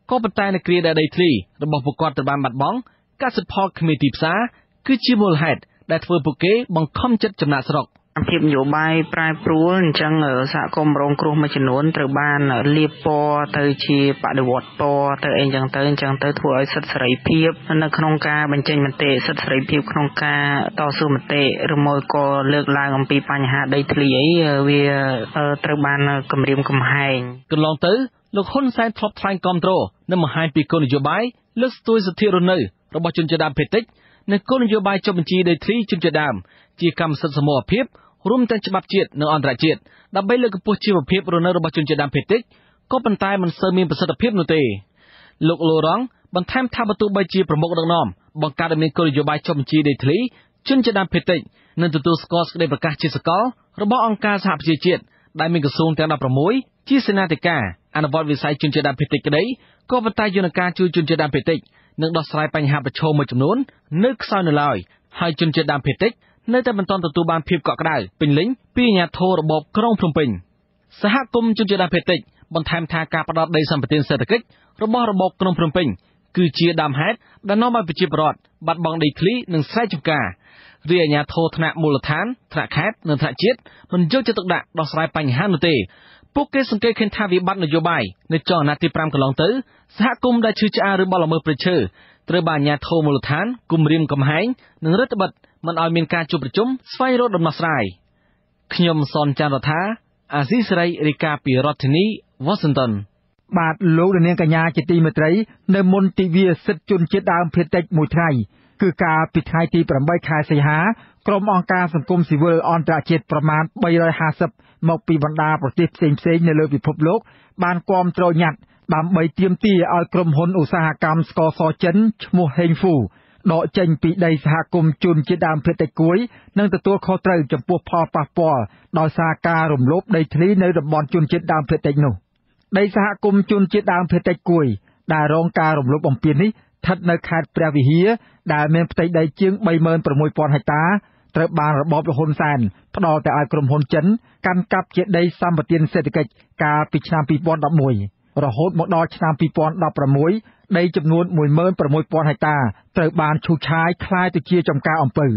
ក៏ប៉ុន្តែនៅគ្រាដែលដីធ្លីរបស់ពួកគាត់ត្រូវបានបាត់បង់កសិផលគ្មានទីផ្សារគឺជាមូលហេតុដែលធ្វើពួកគេបង្ខំចិត្តចំណាក់ស្រុកភាពនយោបាយប្រែប្រួលអញ្ចឹងសហគមន៍រងគ្រោះមួយចំនួនត្រូវបានលាបពណ៌ទៅជាបដិវត្តពណ៌ទៅអីអញ្ចឹងទៅធ្វើឲ្យសិទ្ធិសេរីភាពនៅក្នុងការបញ្ចេញមតិសិទ្ធិសេរីភាពក្នុងការតស៊ូមតិឬមួយក៏លើកឡើងអំពីបញ្ហាដីធ្លីអីវាត្រូវបានគម្រាមកំហែងកន្លងទៅលោកហ៊ុនសែនធ្លាប់ថ្លែងគាំទ្រនិងបង្ហាញពីគោលនយោបាយលើកស្ទួយសិទ្ធិរស់នៅរបស់ជនជាតិដើមភាគតិចនិងគោលនយោបាយចុះបញ្ជីដីធ្លីជនជាតិដើមជាកម្មសិទ្ធិសមូហភាពរួមទាំងច្បាប់ជាតិនិងអន្តរជាតិដើម្បីលើកកម្ពស់ជីវភាពរស់នៅរបស់ជនជាតិដើមភាគតិចក៏ប៉ុន្តែមិនសូវមានប្រសិទ្ធភាពនោះទេលោកលូរ៉ង់បន្ថែមថាបើទោះបីជាប្រមុខដឹកនាំបង្កើតឲ្យមានគោលនយោបាយចុះបញ្ជីដីធ្លីជនជាតិដើមភាគតិចនិងទទួលស្គាល់សេចក្តីប្រកាសជាសកលរបស់អង្គការសហប្រជាជាតិដែលមានក្រសួងទាំង16ជាសេនាធិការអនុវត្តវិស័យជនជាតិដើមភាគតិចក្តីក៏ប៉ុន្តែយន្តការជួយជនជាតិដើមភាគតិចនិងដោះស្រាយបញ្ហាប្រឈមមួយចំនួននៅខ្សោយនៅឡើយហើយជនជាតិដើមភាគតិចនៅតែបន្តទទួលបានភាពកក់ក្ដៅពេញលេញពីអាជ្ញាធររបបក្រុងភ្នំពេញសហគមន៍ជនជាតិដើមភាគតិចបន្ថែមថាការផ្ដោតដីសម្បត្តិសេដ្ឋកិច្ចរបស់របបក្រុងភ្នំពេញគឺជាដើមហេតុដែលនាំឲ្យប្រជាពលរដ្ឋបាត់បង់ដីធ្លីនិងស្រែចម្ការរាជអាជ្ញាធរថ្នាក់មូលដ្ឋានថ្នាក់ខេត្តនិងថ្នាក់ជាតិមិនយកចិត្តទុកដាក់ដោះស្រាយបញ្ហានោះទេពួកគេសង្កេតឃើញថាវិបត្តិនយោបាយនៅចុងអាណត្តិទី5កន្លងទៅសហគមន៍ដែលឈឺឆ្អាលឬបលល្មើសព្រៃឈើត្រូវបានអាជ្ញាធរមូលដ្ឋានគំរាមកំហែងនិងរដ្ឋបិទមិនឲ្យមានការជួបប្រជុំស្វែងរកដំណោះស្រាយខ្ញុំសនចាន់រដ្ឋាអាស៊ីសេរីរាយការណ៍ពីរដ្ឋធានី Washington បាទលោកនាងកញ្ញាជាទីមេត្រីនៅមុនទិវាសិទ្ធិជនជាតិដើមភាគតិចមួយថ្ងៃគឺកាលពីថ្ងៃទី8ខែសីហាក្រុមអង្គការសង្គមស៊ីវិលអន្តរជាតិប្រមាណ350មកពីបណ្ដាប្រទេសផ្សេងៗនៅលើពិភពលោកបានគាំទ្រញត្តិដើម្បីទាមទារឲ្យក្រុមហ៊ុនឧស្សាហកម្មស្ករសចិនឈ្មោះ Heng Fu ដកចេញពីដីសហគមន៍ជនជាតិដើមភាគតិចគួយនិងទទួលខុសត្រូវចំពោះផលប៉ះពាល់ដោយសារការរំលោភដីធ្លីនៅតំបន់ជនជាតិដើមភាគតិចនោះដីសហគមន៍ជនជាតិដើមភាគតិចគួយដែលរងការរំលោភបំពាននេះស្ថិតនៅខេត្តព្រះវិហារដែលមានផ្ទៃដីជាង 36,000 ហិកតាត្រូវបានរបបហ៊ុនសែនផ្ដល់ទៅឲ្យក្រុមហ៊ុនចិនកាន់កាប់ជាដីសម្បត្តិសេដ្ឋកិច្ចកាលពីឆ្នាំ2011រហូតមកដល់ឆ្នាំ2016ដីចំនួន 16,000 ហិកតាត្រូវបានឈូសឆាយคล้ายទៅជាចំការអំពៅ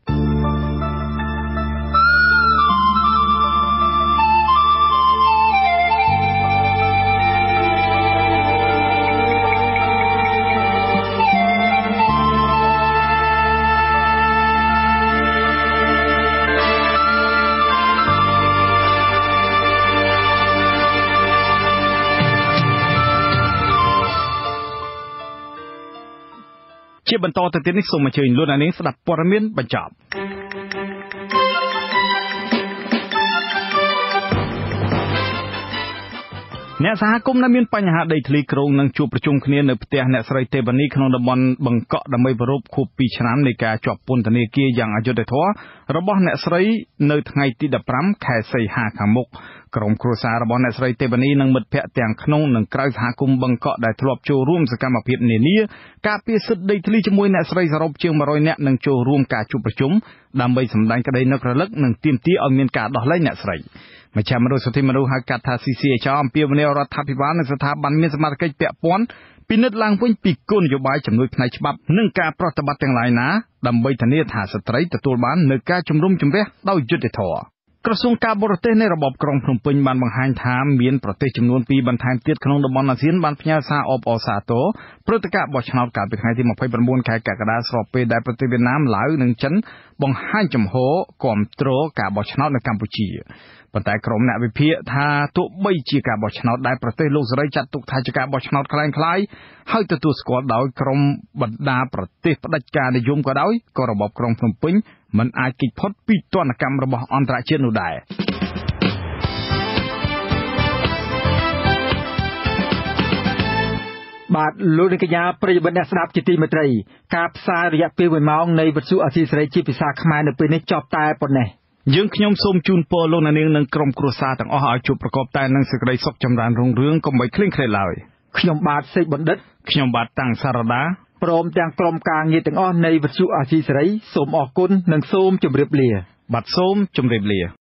ជាបន្តទៅទៀតនេះសូមអញ្ជើញលោកអ្នកនាងស្ដាប់ព័ត៌មានបញ្ចប់អ្នកសហគមន៍ដែលមានបញ្ហាដីធ្លីគ្រោងនឹងជួបប្រជុំគ្នានៅផ្ទះអ្នកស្រីទេវនីក្នុងតំបន់បង្កក់ដើម្បីប្រារព្ធខួប2ឆ្នាំនៃការជាប់ពន្ធនាគារយ៉ាងអយុត្តិធម៌របស់អ្នកស្រីនៅថ្ងៃទី15ខែសីហាខាងមុខក្រុមគ្រួសាររបស់អ្នកស្រីទេវនីនិងមិត្តភ័ក្តិទាំងក្នុងនិងក្រៅសហគមន៍បង្កក់ដែលធ្លាប់ចូលរួមសកម្មភាពនានាការពារសិទ្ធិដីធ្លីជាមួយអ្នកស្រីសរុបជាង100នាក់នឹងចូលរួមការជួបប្រជុំដើម្បីសម្ដែងក្តីនឹករលឹកនិងទាមទារឲ្យមានការដោះលែងអ្នកស្រីមជ្ឈមណ្ឌលសិទ្ធិមនុស្សហៅកាត់ថា CCHR អំពាវនាវរដ្ឋាភិបាលនិងស្ថាប័នមានសមត្ថកិច្ចពាក់ព័ន្ធពិនិត្យឡើងវិញពីគោលនយោបាយជំនួយផ្នែកច្បាប់និងការប្រតិបត្តិទាំងឡាយណាដើម្បីធានាថាស្ត្រីទទួលបាននូវការជំរុំជម្រះដោយយុត្តិធម៌ក្រសួងការបរទេសនៃរបបក្រុងភ្នំពេញបានបង្ហាញថាមានប្រទេសចំនួន2បន្ថែមទៀតក្នុងតំបន់អាស៊ានបានផ្ញើសារអបអរសាទរព្រឹត្តិការណ៍បោះឆ្នោតកាលពីថ្ងៃទី29ខែកក្កដាស្របពេលដែលប្រទេសវៀតណាមឡាវនិងចិនបង្ហាញចំហគាំទ្រការបោះឆ្នោតនៅកម្ពុជាប៉ុន្តែក្រុមអ្នកវិភាគថាទោះបីជាការបោះឆ្នោតដែលប្រទេសលោកសេរីចាត់ទុកថាជាការបោះឆ្នោតคล้ายៗហើយទទួលស្គាល់ដោយក្រុមបណ្ដាប្រទេសផ្ដាច់ការនិយមក៏ដោយក៏របបក្រុងភ្នំពេញមិនអាចគេចផុតពីទណ្ឌកម្មរបស់អន្តរជាតិនោះដែរបាទលោកនាងកញ្ញាប្រិយមិត្តអ្នកស្ដាប់ជាទីមេត្រីការផ្សាយរយៈពេល1ម៉ោងនៃវិទ្យុអាស៊ីសេរីជាភាសាខ្មែរនៅពេលនេះចប់តែប៉ុណ្ណេះយើងខ្ញុំសូមជូនពរលោកអ្នកនាងនិងក្រុមគ្រួសារទាំងអស់ឲ្យជួបប្រកបតែនឹងសេចក្តីសុខចម្រើនរុងរឿងកុំបីឃ្លៀងឃ្លាតឡើយខ្ញុំបាទសេកបណ្ឌិតខ្ញុំបាទតាំងសារ៉ាដាព្រមទាំងក្រុមការងារទាំងអស់នៃវិទ្យុអាស៊ីសេរីសូមអរគុណនិងសូមជម្រាបលាបាទសូមជម្រាបលា